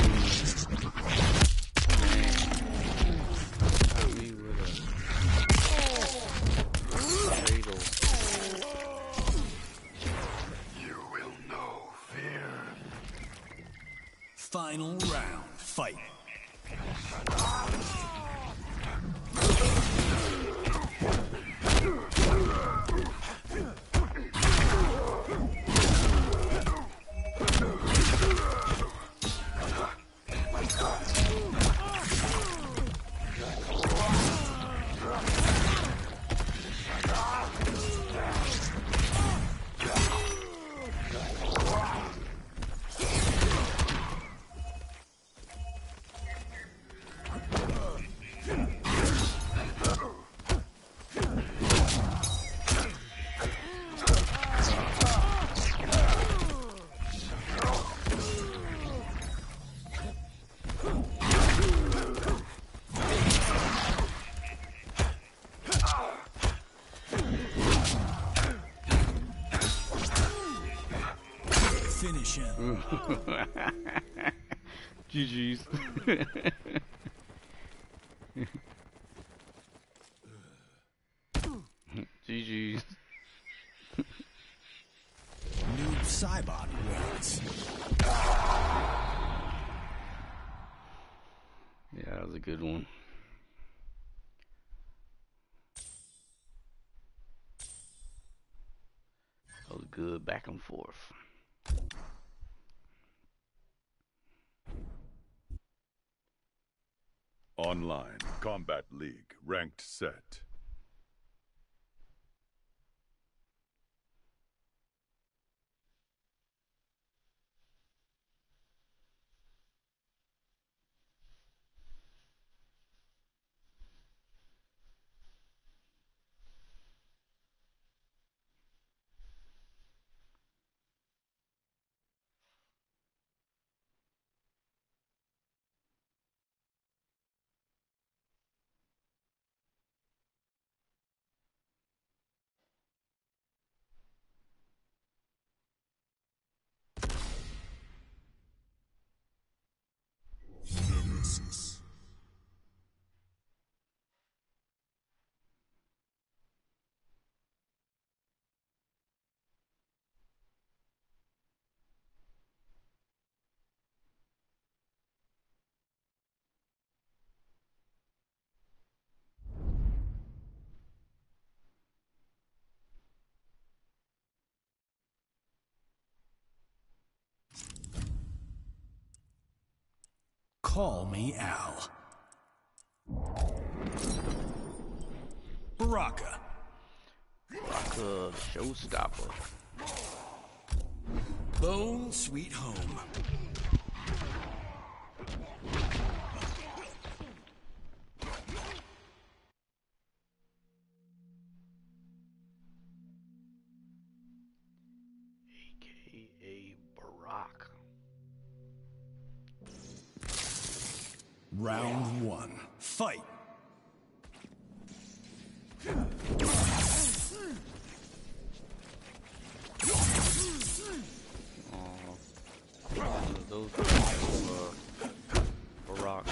Got me with a fatal. You will know fear. Final round. Fight! Finish him. GG's. GG's. Noob Saibot wins. Yeah, that was a good one. That was good back and forth. Online. Combat League. Ranked set. Nemesis. Call me Al. Baraka. Baraka, showstopper. Bone Sweet Home. AKA Barack. Round 1. Fight. Those Barack.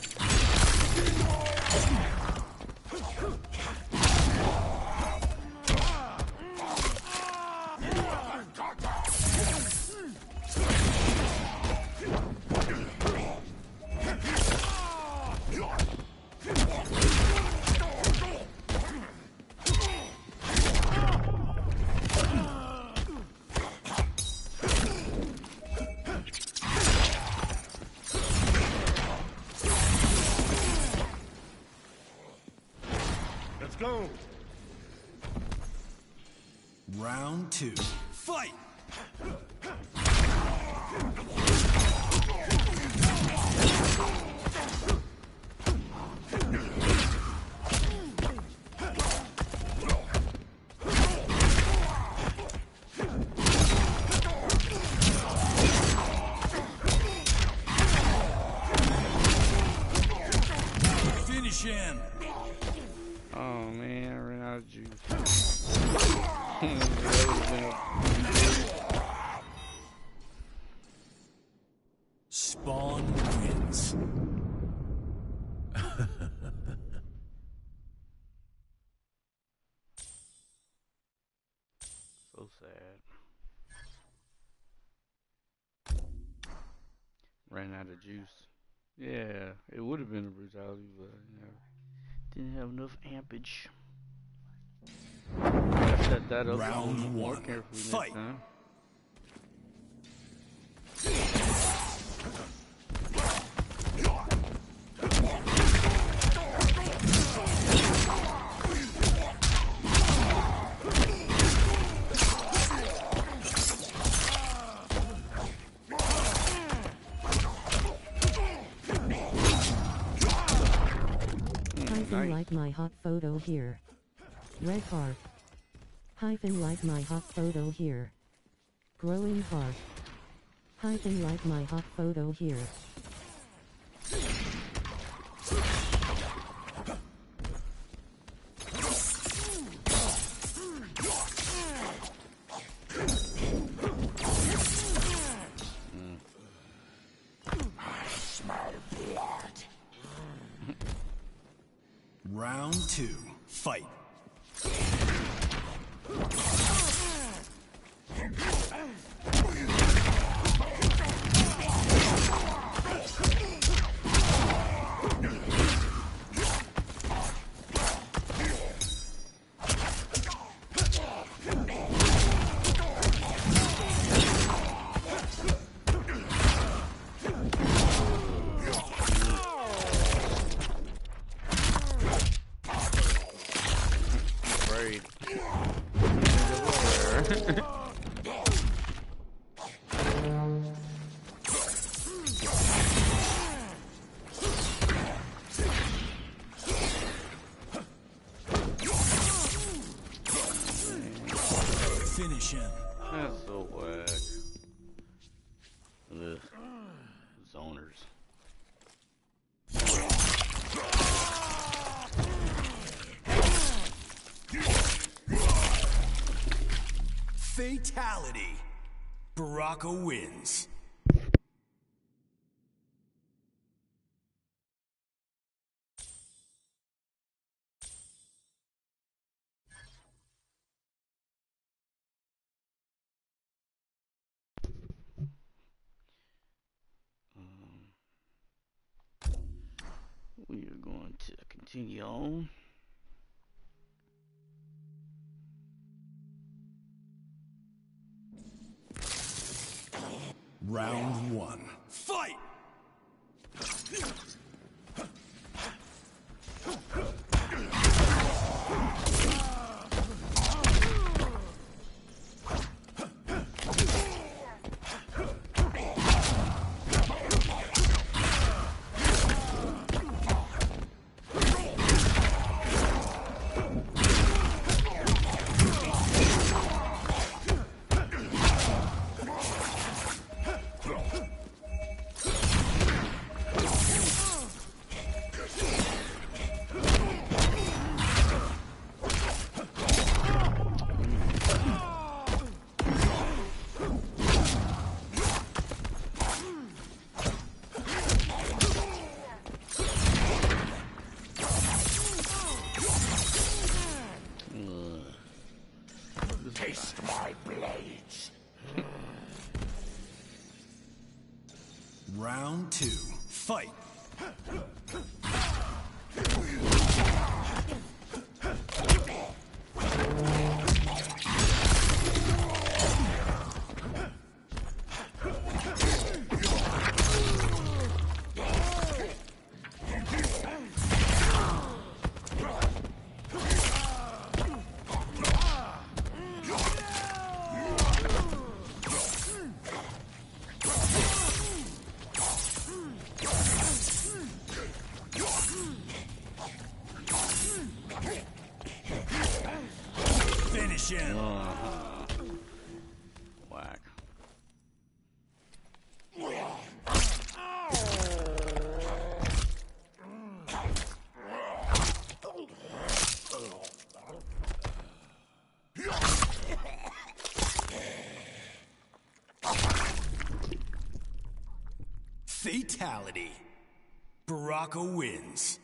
Let's go. Round 2. Fight. Finish him. Oh man, I ran out of juice. That would've been Spawn wins. so sad. Ran out of juice. Yeah, it would have been a brutality, but you know, didn't have enough ampage. Gotta set that up Round more 1. carefully Fight. next time. Hyphen like my hot photo here. Red heart. Hyphen like my hot photo here. Growing heart. Hyphen like my hot photo here. Round 2. Fight. him. That's so whack. Ugh. Zoners. Fatality. Baraka wins. We are going to continue on. Round 1. Fight! Taste my blades. Round 2. Fight! Finish him! Whack. Fatality. Baraka wins.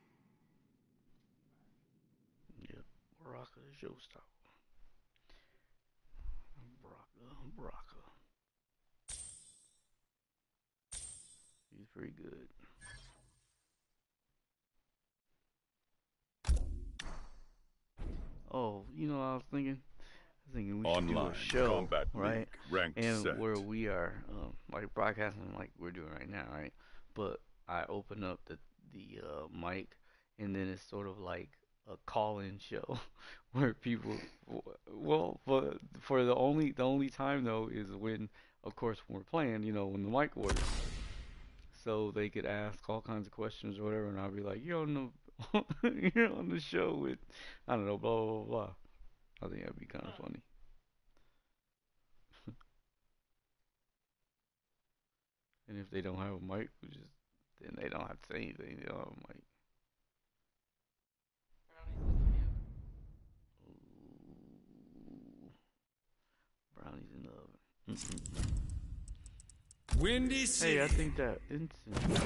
Yep, Baraka is your style. Baraka. He's pretty good. Oh, you know what I was thinking? We should Online do a show, Combat right? League, ranked And set. where we are, like broadcasting like we're doing right now, right? But I open up the mic, and then it's sort of like a call-in show where people, well, but for the only time though is when, of course, when we're playing, you know, when the mic works, so they could ask all kinds of questions or whatever, and I'll be like, you're on the you're on the show with, I don't know, blah blah blah. I think that'd be kind of funny. And if they don't have a mic, then they don't have to say anything. They don't have a mic. Ooh, brownies in the oven. Windy City. Hey, I think that instant.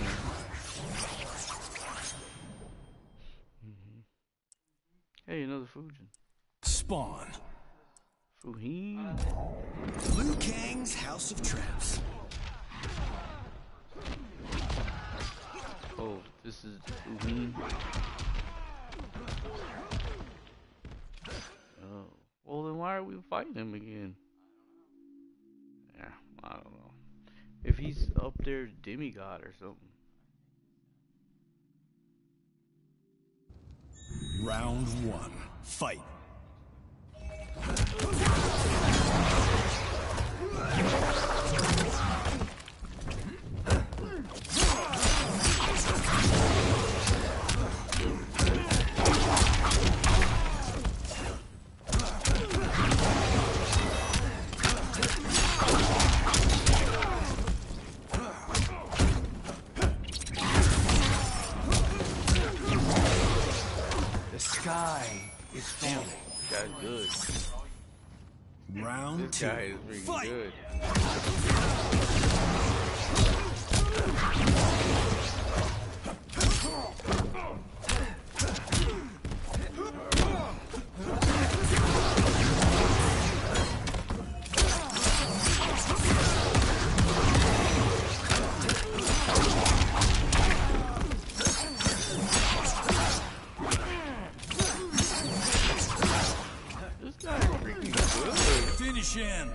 Hey, another Fujin. Spawn. Fuhin. Liu Kang's House of Traps. Oh, this is Fuhin. Oh, well then why are we fighting him again? Yeah, I don't know. If he's up there demigod or something. Round 1. Fight. guy's good. Round This two. guy is really Fight! good. This guy's freaking good. Finish him.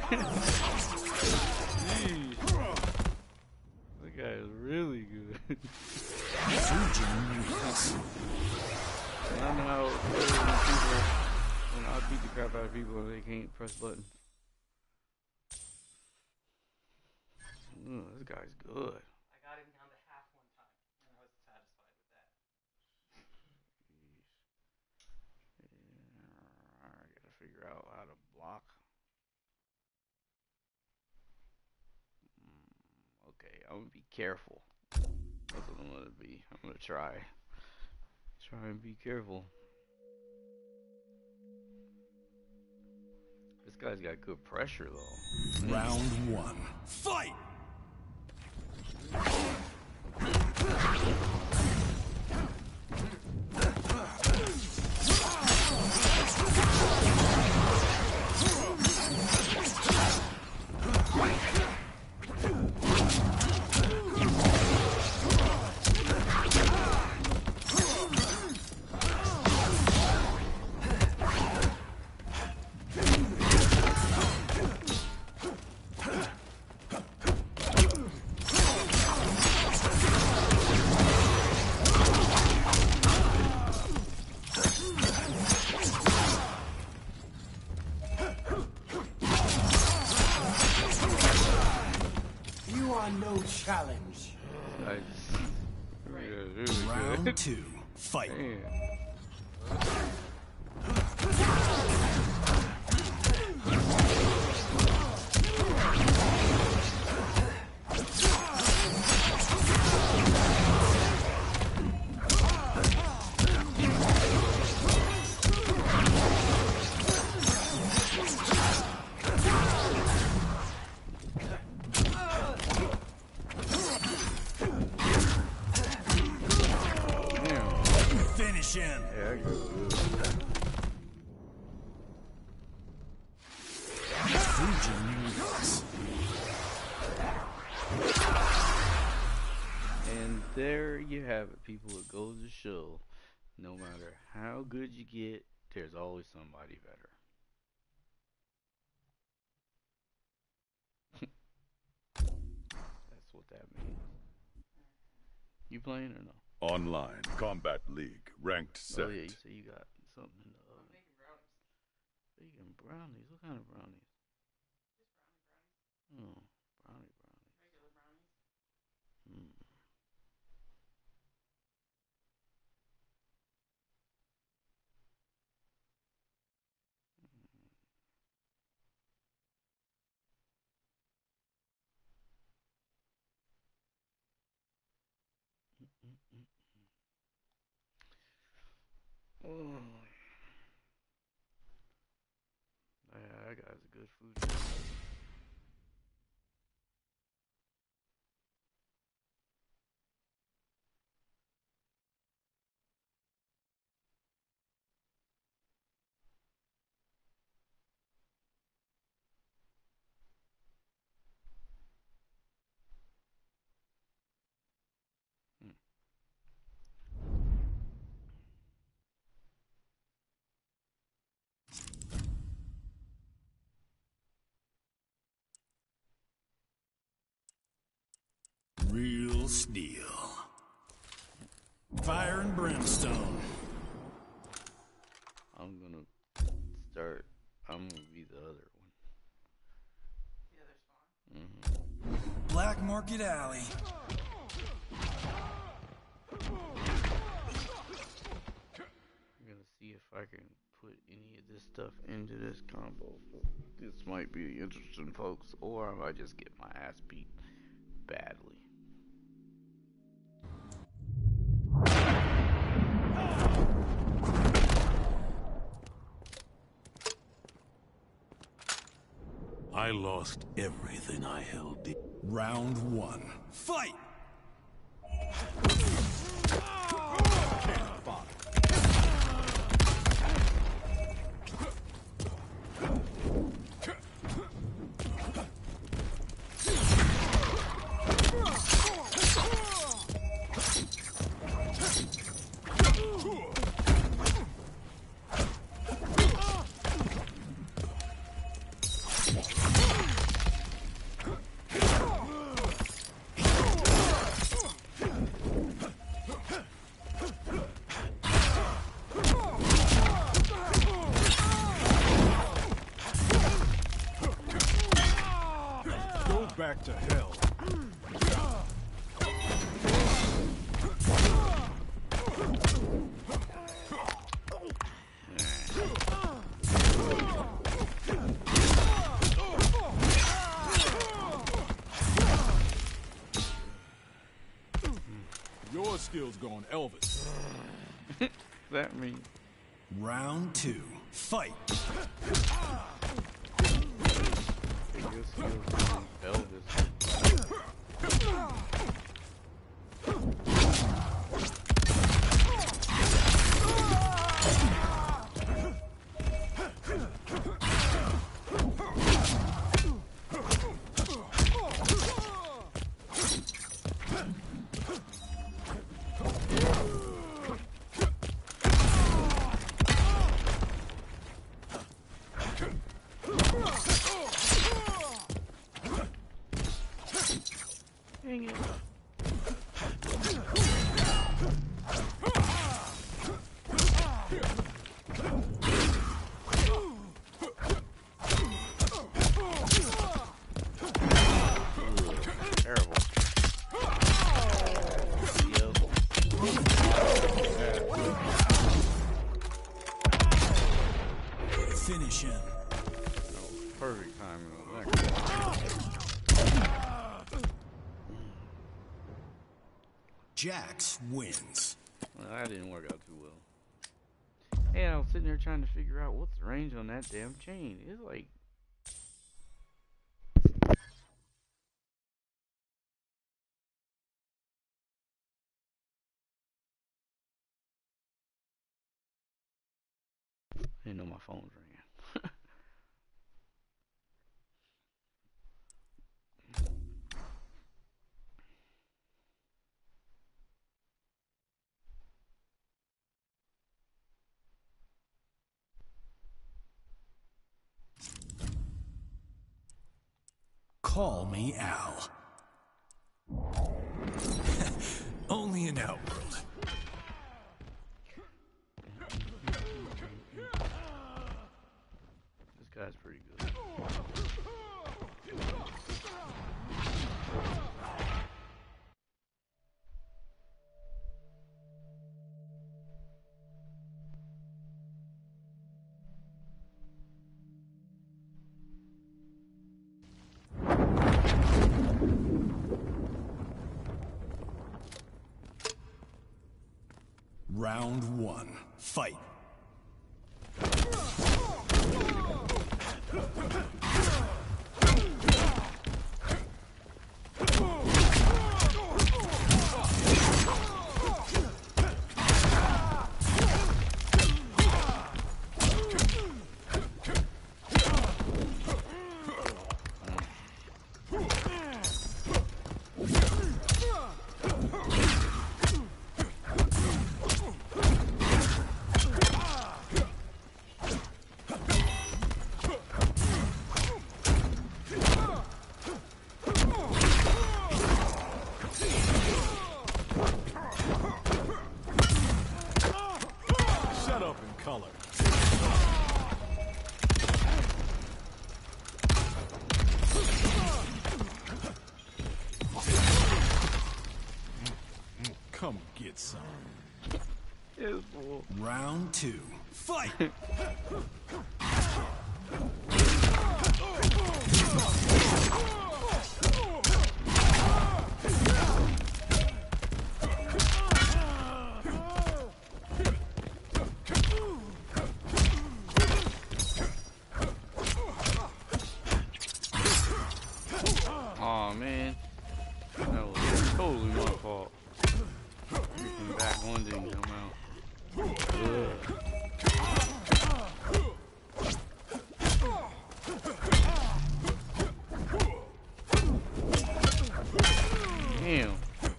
Jeez. That guy is really good. Fujin wins. I don't know how when I beat the crap out of people and they can't press buttons. This guy's good. I got him down to half one time, and I was satisfied with that. I gotta figure out how to block. Okay, I'm gonna be careful. That's what I'm gonna be. I'm gonna try and be careful. This guy's got good pressure though. Round one. Fight! Challenge. Round two. Fight. Finish him. And there you have it, people. It goes to show, no matter how good you get, there's always somebody better. That's what that means. You playing or no? Online Combat League ranked set. Oh yeah, you say you got something in the oven. Making brownies. Making brownies. What kind of brownies? Just brownie. Oh, brownie. Regular brownies. Mm. Oh. Yeah, that guy's a good food. Real steel. Fire and brimstone. I'm gonna start. I'm gonna be the other one. The other spawn. Black Market Alley. I'm gonna see if I can put any of this stuff into this combo. This might be interesting, folks, or I might just get my ass beat badly. I lost everything I held dear. Round one. Fight! Back to hell. Your skills going Elvis. That means round two. Fight. your skills going Elvis. Dang it. Terrible. Finish him. Perfect timing on that. Jax wins. Well, that didn't work out too well. Hey, I was sitting there trying to figure out what's the range on that damn chain. It's like... I didn't know my phone was ringing. Call me Al. Only in Outworld. This guy's pretty good. Round one. Fight. Shut up in color. Come get some. Round two. Fight! One didn't come out. Ugh. Damn.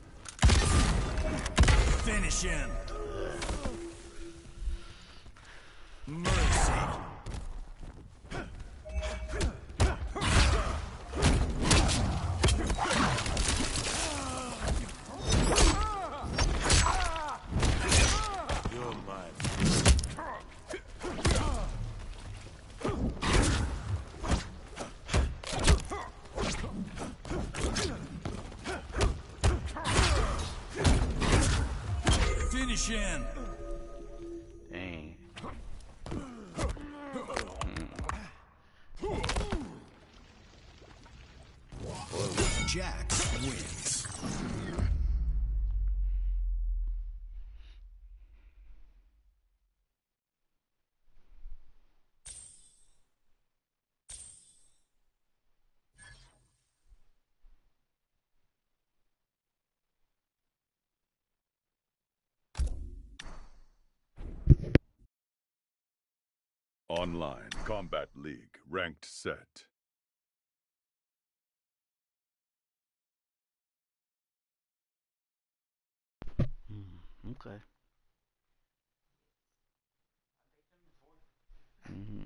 Finish him. Mercy. You're mine. Finish him. Dang. Jax wins. Online Combat League ranked set. Okay. Mm-hmm.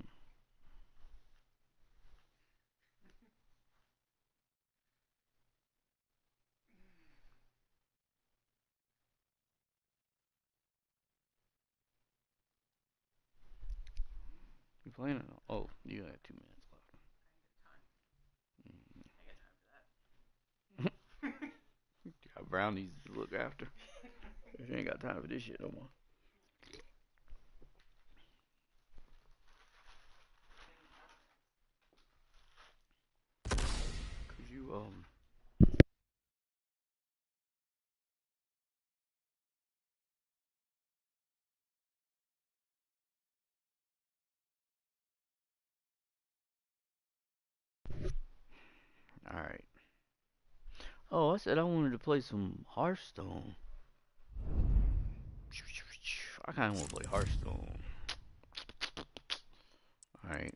You playing it? Oh, you got 2 minutes left. You got brownies to look after. You ain't got time for this shit no more. Cause you all right. Oh, I said I wanted to play some Hearthstone. I kind of want to play Hearthstone. All right.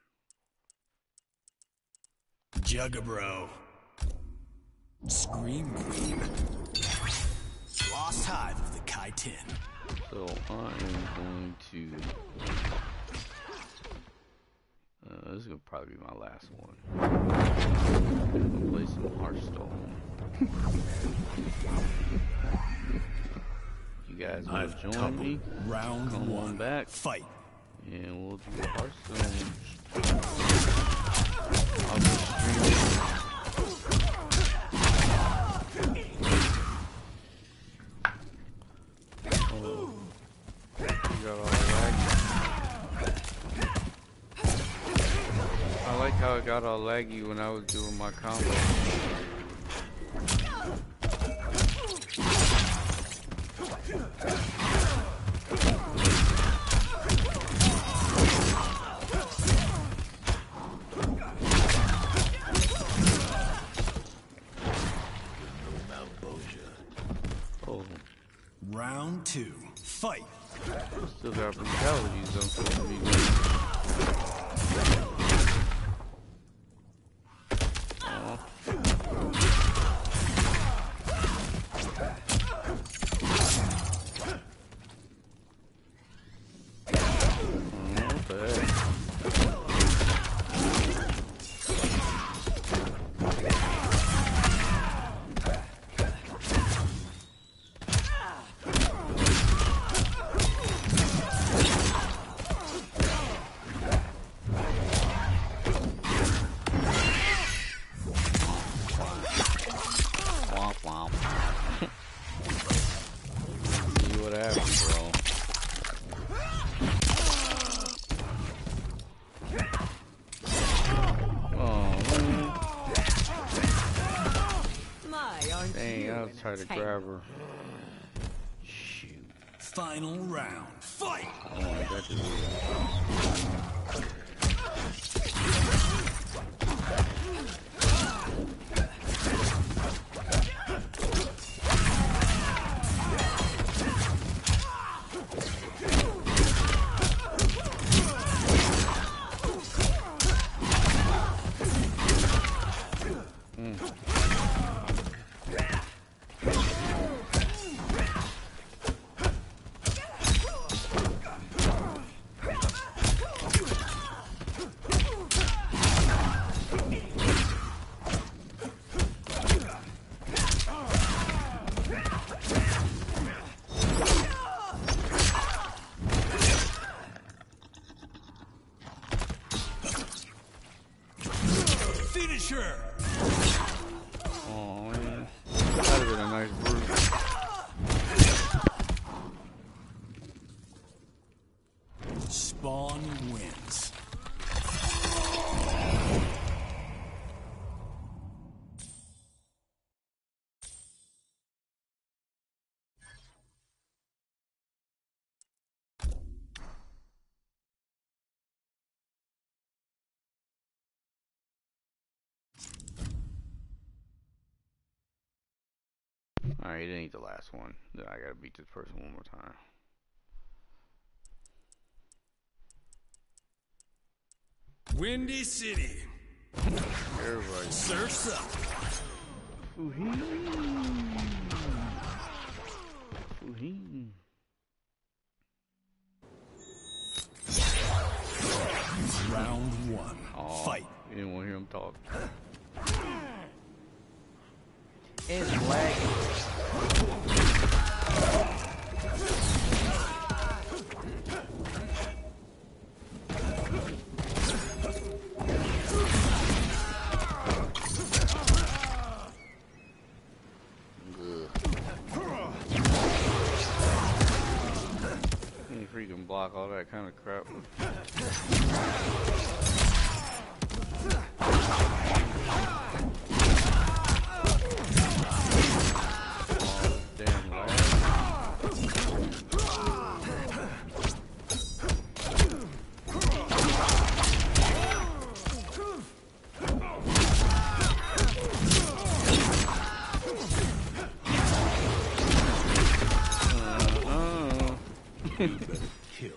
Jugabro. Scream Queen. Lost Hive of the Kai-10. So I am going to. This is gonna probably be my last one. I'm gonna play some Hearthstone. You guys want to join me? Round Come one. on back, Fight. and we'll do a Hearthstone. I'll just stream it. Oh, you got all laggy. I like how it got all laggy when I was doing my combo. Oh, Round two. Fight. still got brutalities though, so it'll be good. Aw. What the heck? Womp womp. See what happens, bro. Oh, man. Dang, I was trying to grab her. Shoot. Final round. Fight. Oh, I got this. better than a nice brew. Spawn wins. Alright, it ain't the last one. Then I gotta beat this person one more time. Windy City. Everybody. Surf's up. Round one. Aw, Fight. You didn't want to hear him talk. It's lagging. Can't freaking block all that kind of crap. Damn lag. You better kill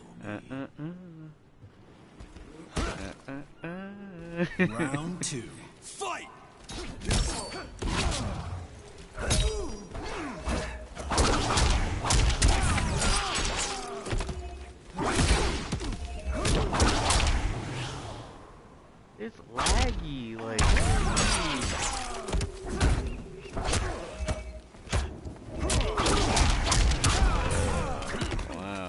me. Round two. Fight! It's laggy, like. Wow.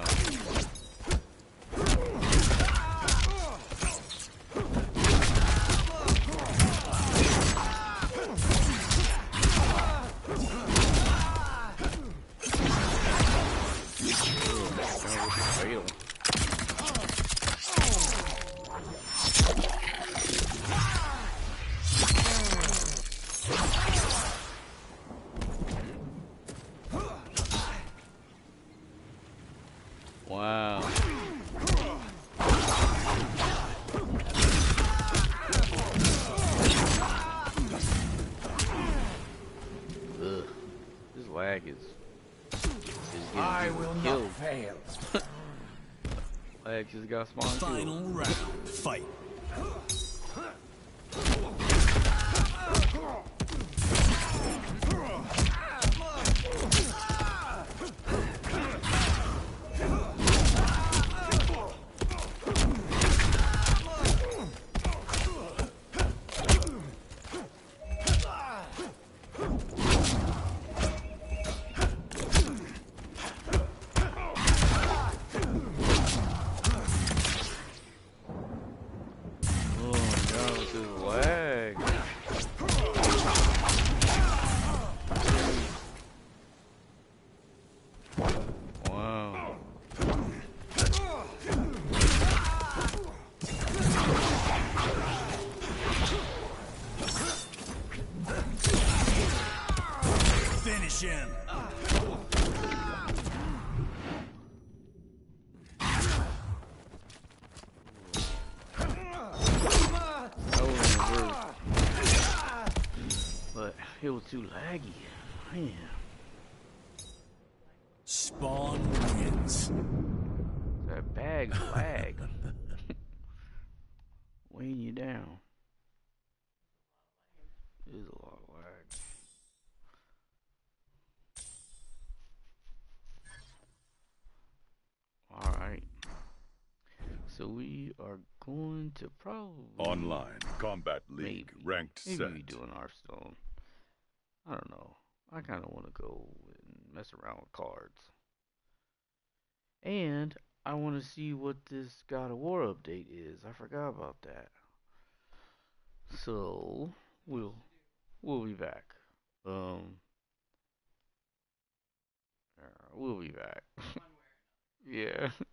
Fail. Wow. Ugh. This lag is I getting will killed. not fail. Lag just got spawned Final killed. round. Fight. Oh my god, with this lag. Wow. Finish him. That was reverse. But it was too laggy. Man. Spawn wins. That bag's lag. Weighing you down. It is a lot of lag. Alright. So we are going to probably Online Combat League ranked maybe set. we do an Hearthstone. I don't know. I kind of want to go and mess around with cards. And I want to see what this God of War update is. I forgot about that. So we'll be back. We'll be back. Yeah.